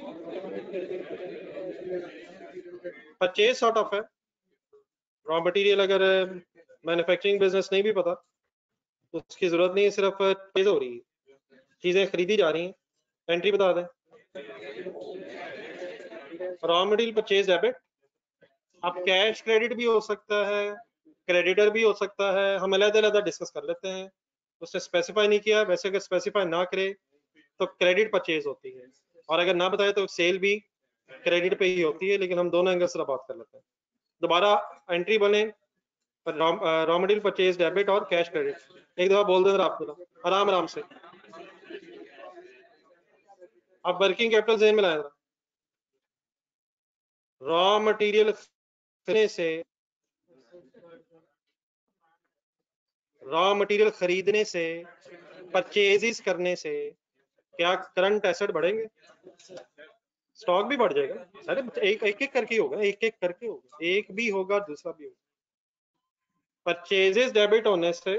परचेज सॉर्ट ऑफ है, रॉ मटेरियल अगर मैन्युफैक्चरिंग बिजनेस नहीं भी पता तो उसकी जरूरत नहीं है, सिर्फ परचेज हो रही है, चीजें खरीदी जा रही हैं, एंट्री बता दें। Raw material purchase debit. अब कैश क्रेडिट भी हो सकता है, क्रेडिटर भी हो सकता है, हम अलग अलग डिस्कस कर लेते हैं। उसने स्पेसिफाई नहीं किया, वैसे अगर स्पेसिफाई ना करे तो क्रेडिट परचेज होती है, और अगर ना बताए तो सेल भी क्रेडिट पे ही होती है, लेकिन हम दोनों एंगल से बात कर लेते हैं। दोबारा एंट्री बने, रॉ मटेरियल परचेज डेबिट और कैश क्रेडिट। एक दफा बोल दो आपको, आराम आराम से। आप वर्किंग कैपिटल जेन में लाए। रॉ मटेरियल खरीदने से रॉ मटेरियल खरीदने से परचेजेस करने से क्या करंट एसेट बढ़ेंगे? स्टॉक भी बढ़ जाएगा। अरे एक एक एक करके होगा, एक एक करके होगा, एक भी होगा दूसरा भी होगा। परचेजेस डेबिट होने से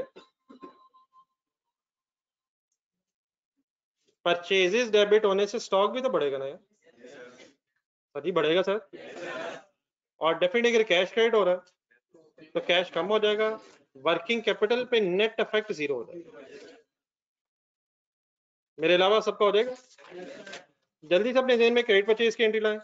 परचेजेस डेबिट होने से स्टॉक भी तो बढ़ेगा ना यार। सर जी बढ़ेगा सर। और डेफिनेटली अगर कैश क्रेडिट हो रहा है तो कैश कम हो जाएगा, वर्किंग कैपिटल पे नेट इफेक्ट जीरो हो जाएगा। मेरे अलावा सबका हो जाएगा। जल्दी से अपने जेन में क्रेडिट परचेज की एंट्री लाएं।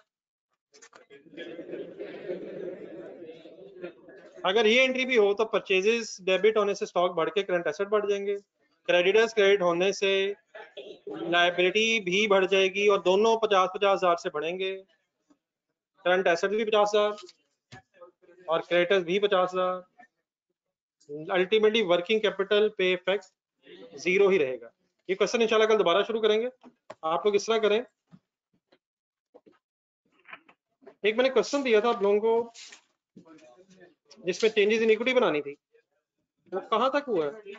अगर ये एंट्री भी हो तो परचेजेस डेबिट होने से स्टॉक बढ़ के करंट एसेट बढ़ जाएंगे, क्रेडिटर्स क्रेडिट होने से लायबिलिटी भी बढ़ जाएगी और दोनों पचास पचास हजार से बढ़ेंगे। करंट एसेट भी पचास हजार और क्रेडिटर्स भी पचास हजार। अल्टीमेटली वर्किंग कैपिटल पे इफेक्ट जीरो ही रहेगा। ये क्वेश्चन इंशाल्लाह कल दोबारा शुरू करेंगे। आप लोग इस तरह करें, एक मैंने क्वेश्चन दिया था आप लोगों को जिसमें चेंजेस इन इक्विटी बनानी थी, वो कहां तक हुआ है?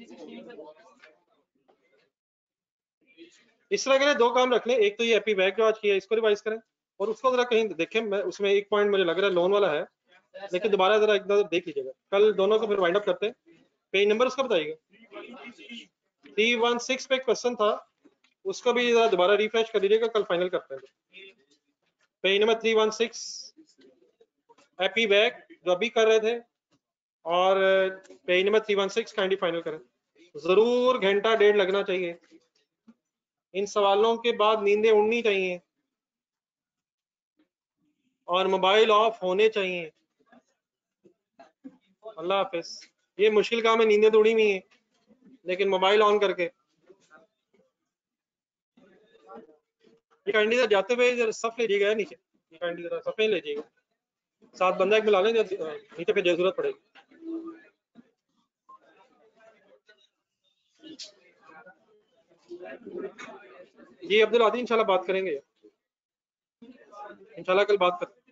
इस तरह के दो काम रख लें, एक तो ये एपी बैक जो आज किया इसको रिवाइज करें और उसको जरा कहीं देखें। मैं उसमें एक पॉइंट मुझे लग रहा है लोन वाला है, लेकिन दोबारा जरा एक देख लीजिएगा। कल दोनों को फिर वाइंड अप करते हैं। पेज नंबर उसका बताइएगा। थ्री वन सिक्स पे क्वेश्चन था, उसको भी जरा दोबारा रिफ्रेश कर लीजिएगा, कल फाइनल करते हैं। Page number three one six एपी बैक जो अभी कर रहे थे, और page number three one six kindly final करें। जरूर घंटा डेढ़ लगना चाहिए। इन सवालों के बाद नींदें उड़नी चाहिए और मोबाइल ऑफ होने चाहिए। अल्लाह हाफिज। ये मुश्किल काम है, नींदें तो उड़ी हुई हैं, लेकिन मोबाइल ऑन करके काइंडली जाते हुए सफ ले जाइएगा नीचे, काइंडली जरा सफे ले जाइएगा, साथ बंदा एक मिला लें नीचे पे जरूरत पड़ेगी। जी अब्दुल आदि इंशाल्लाह बात करेंगे, इंशाल्लाह कल बात करते हैं।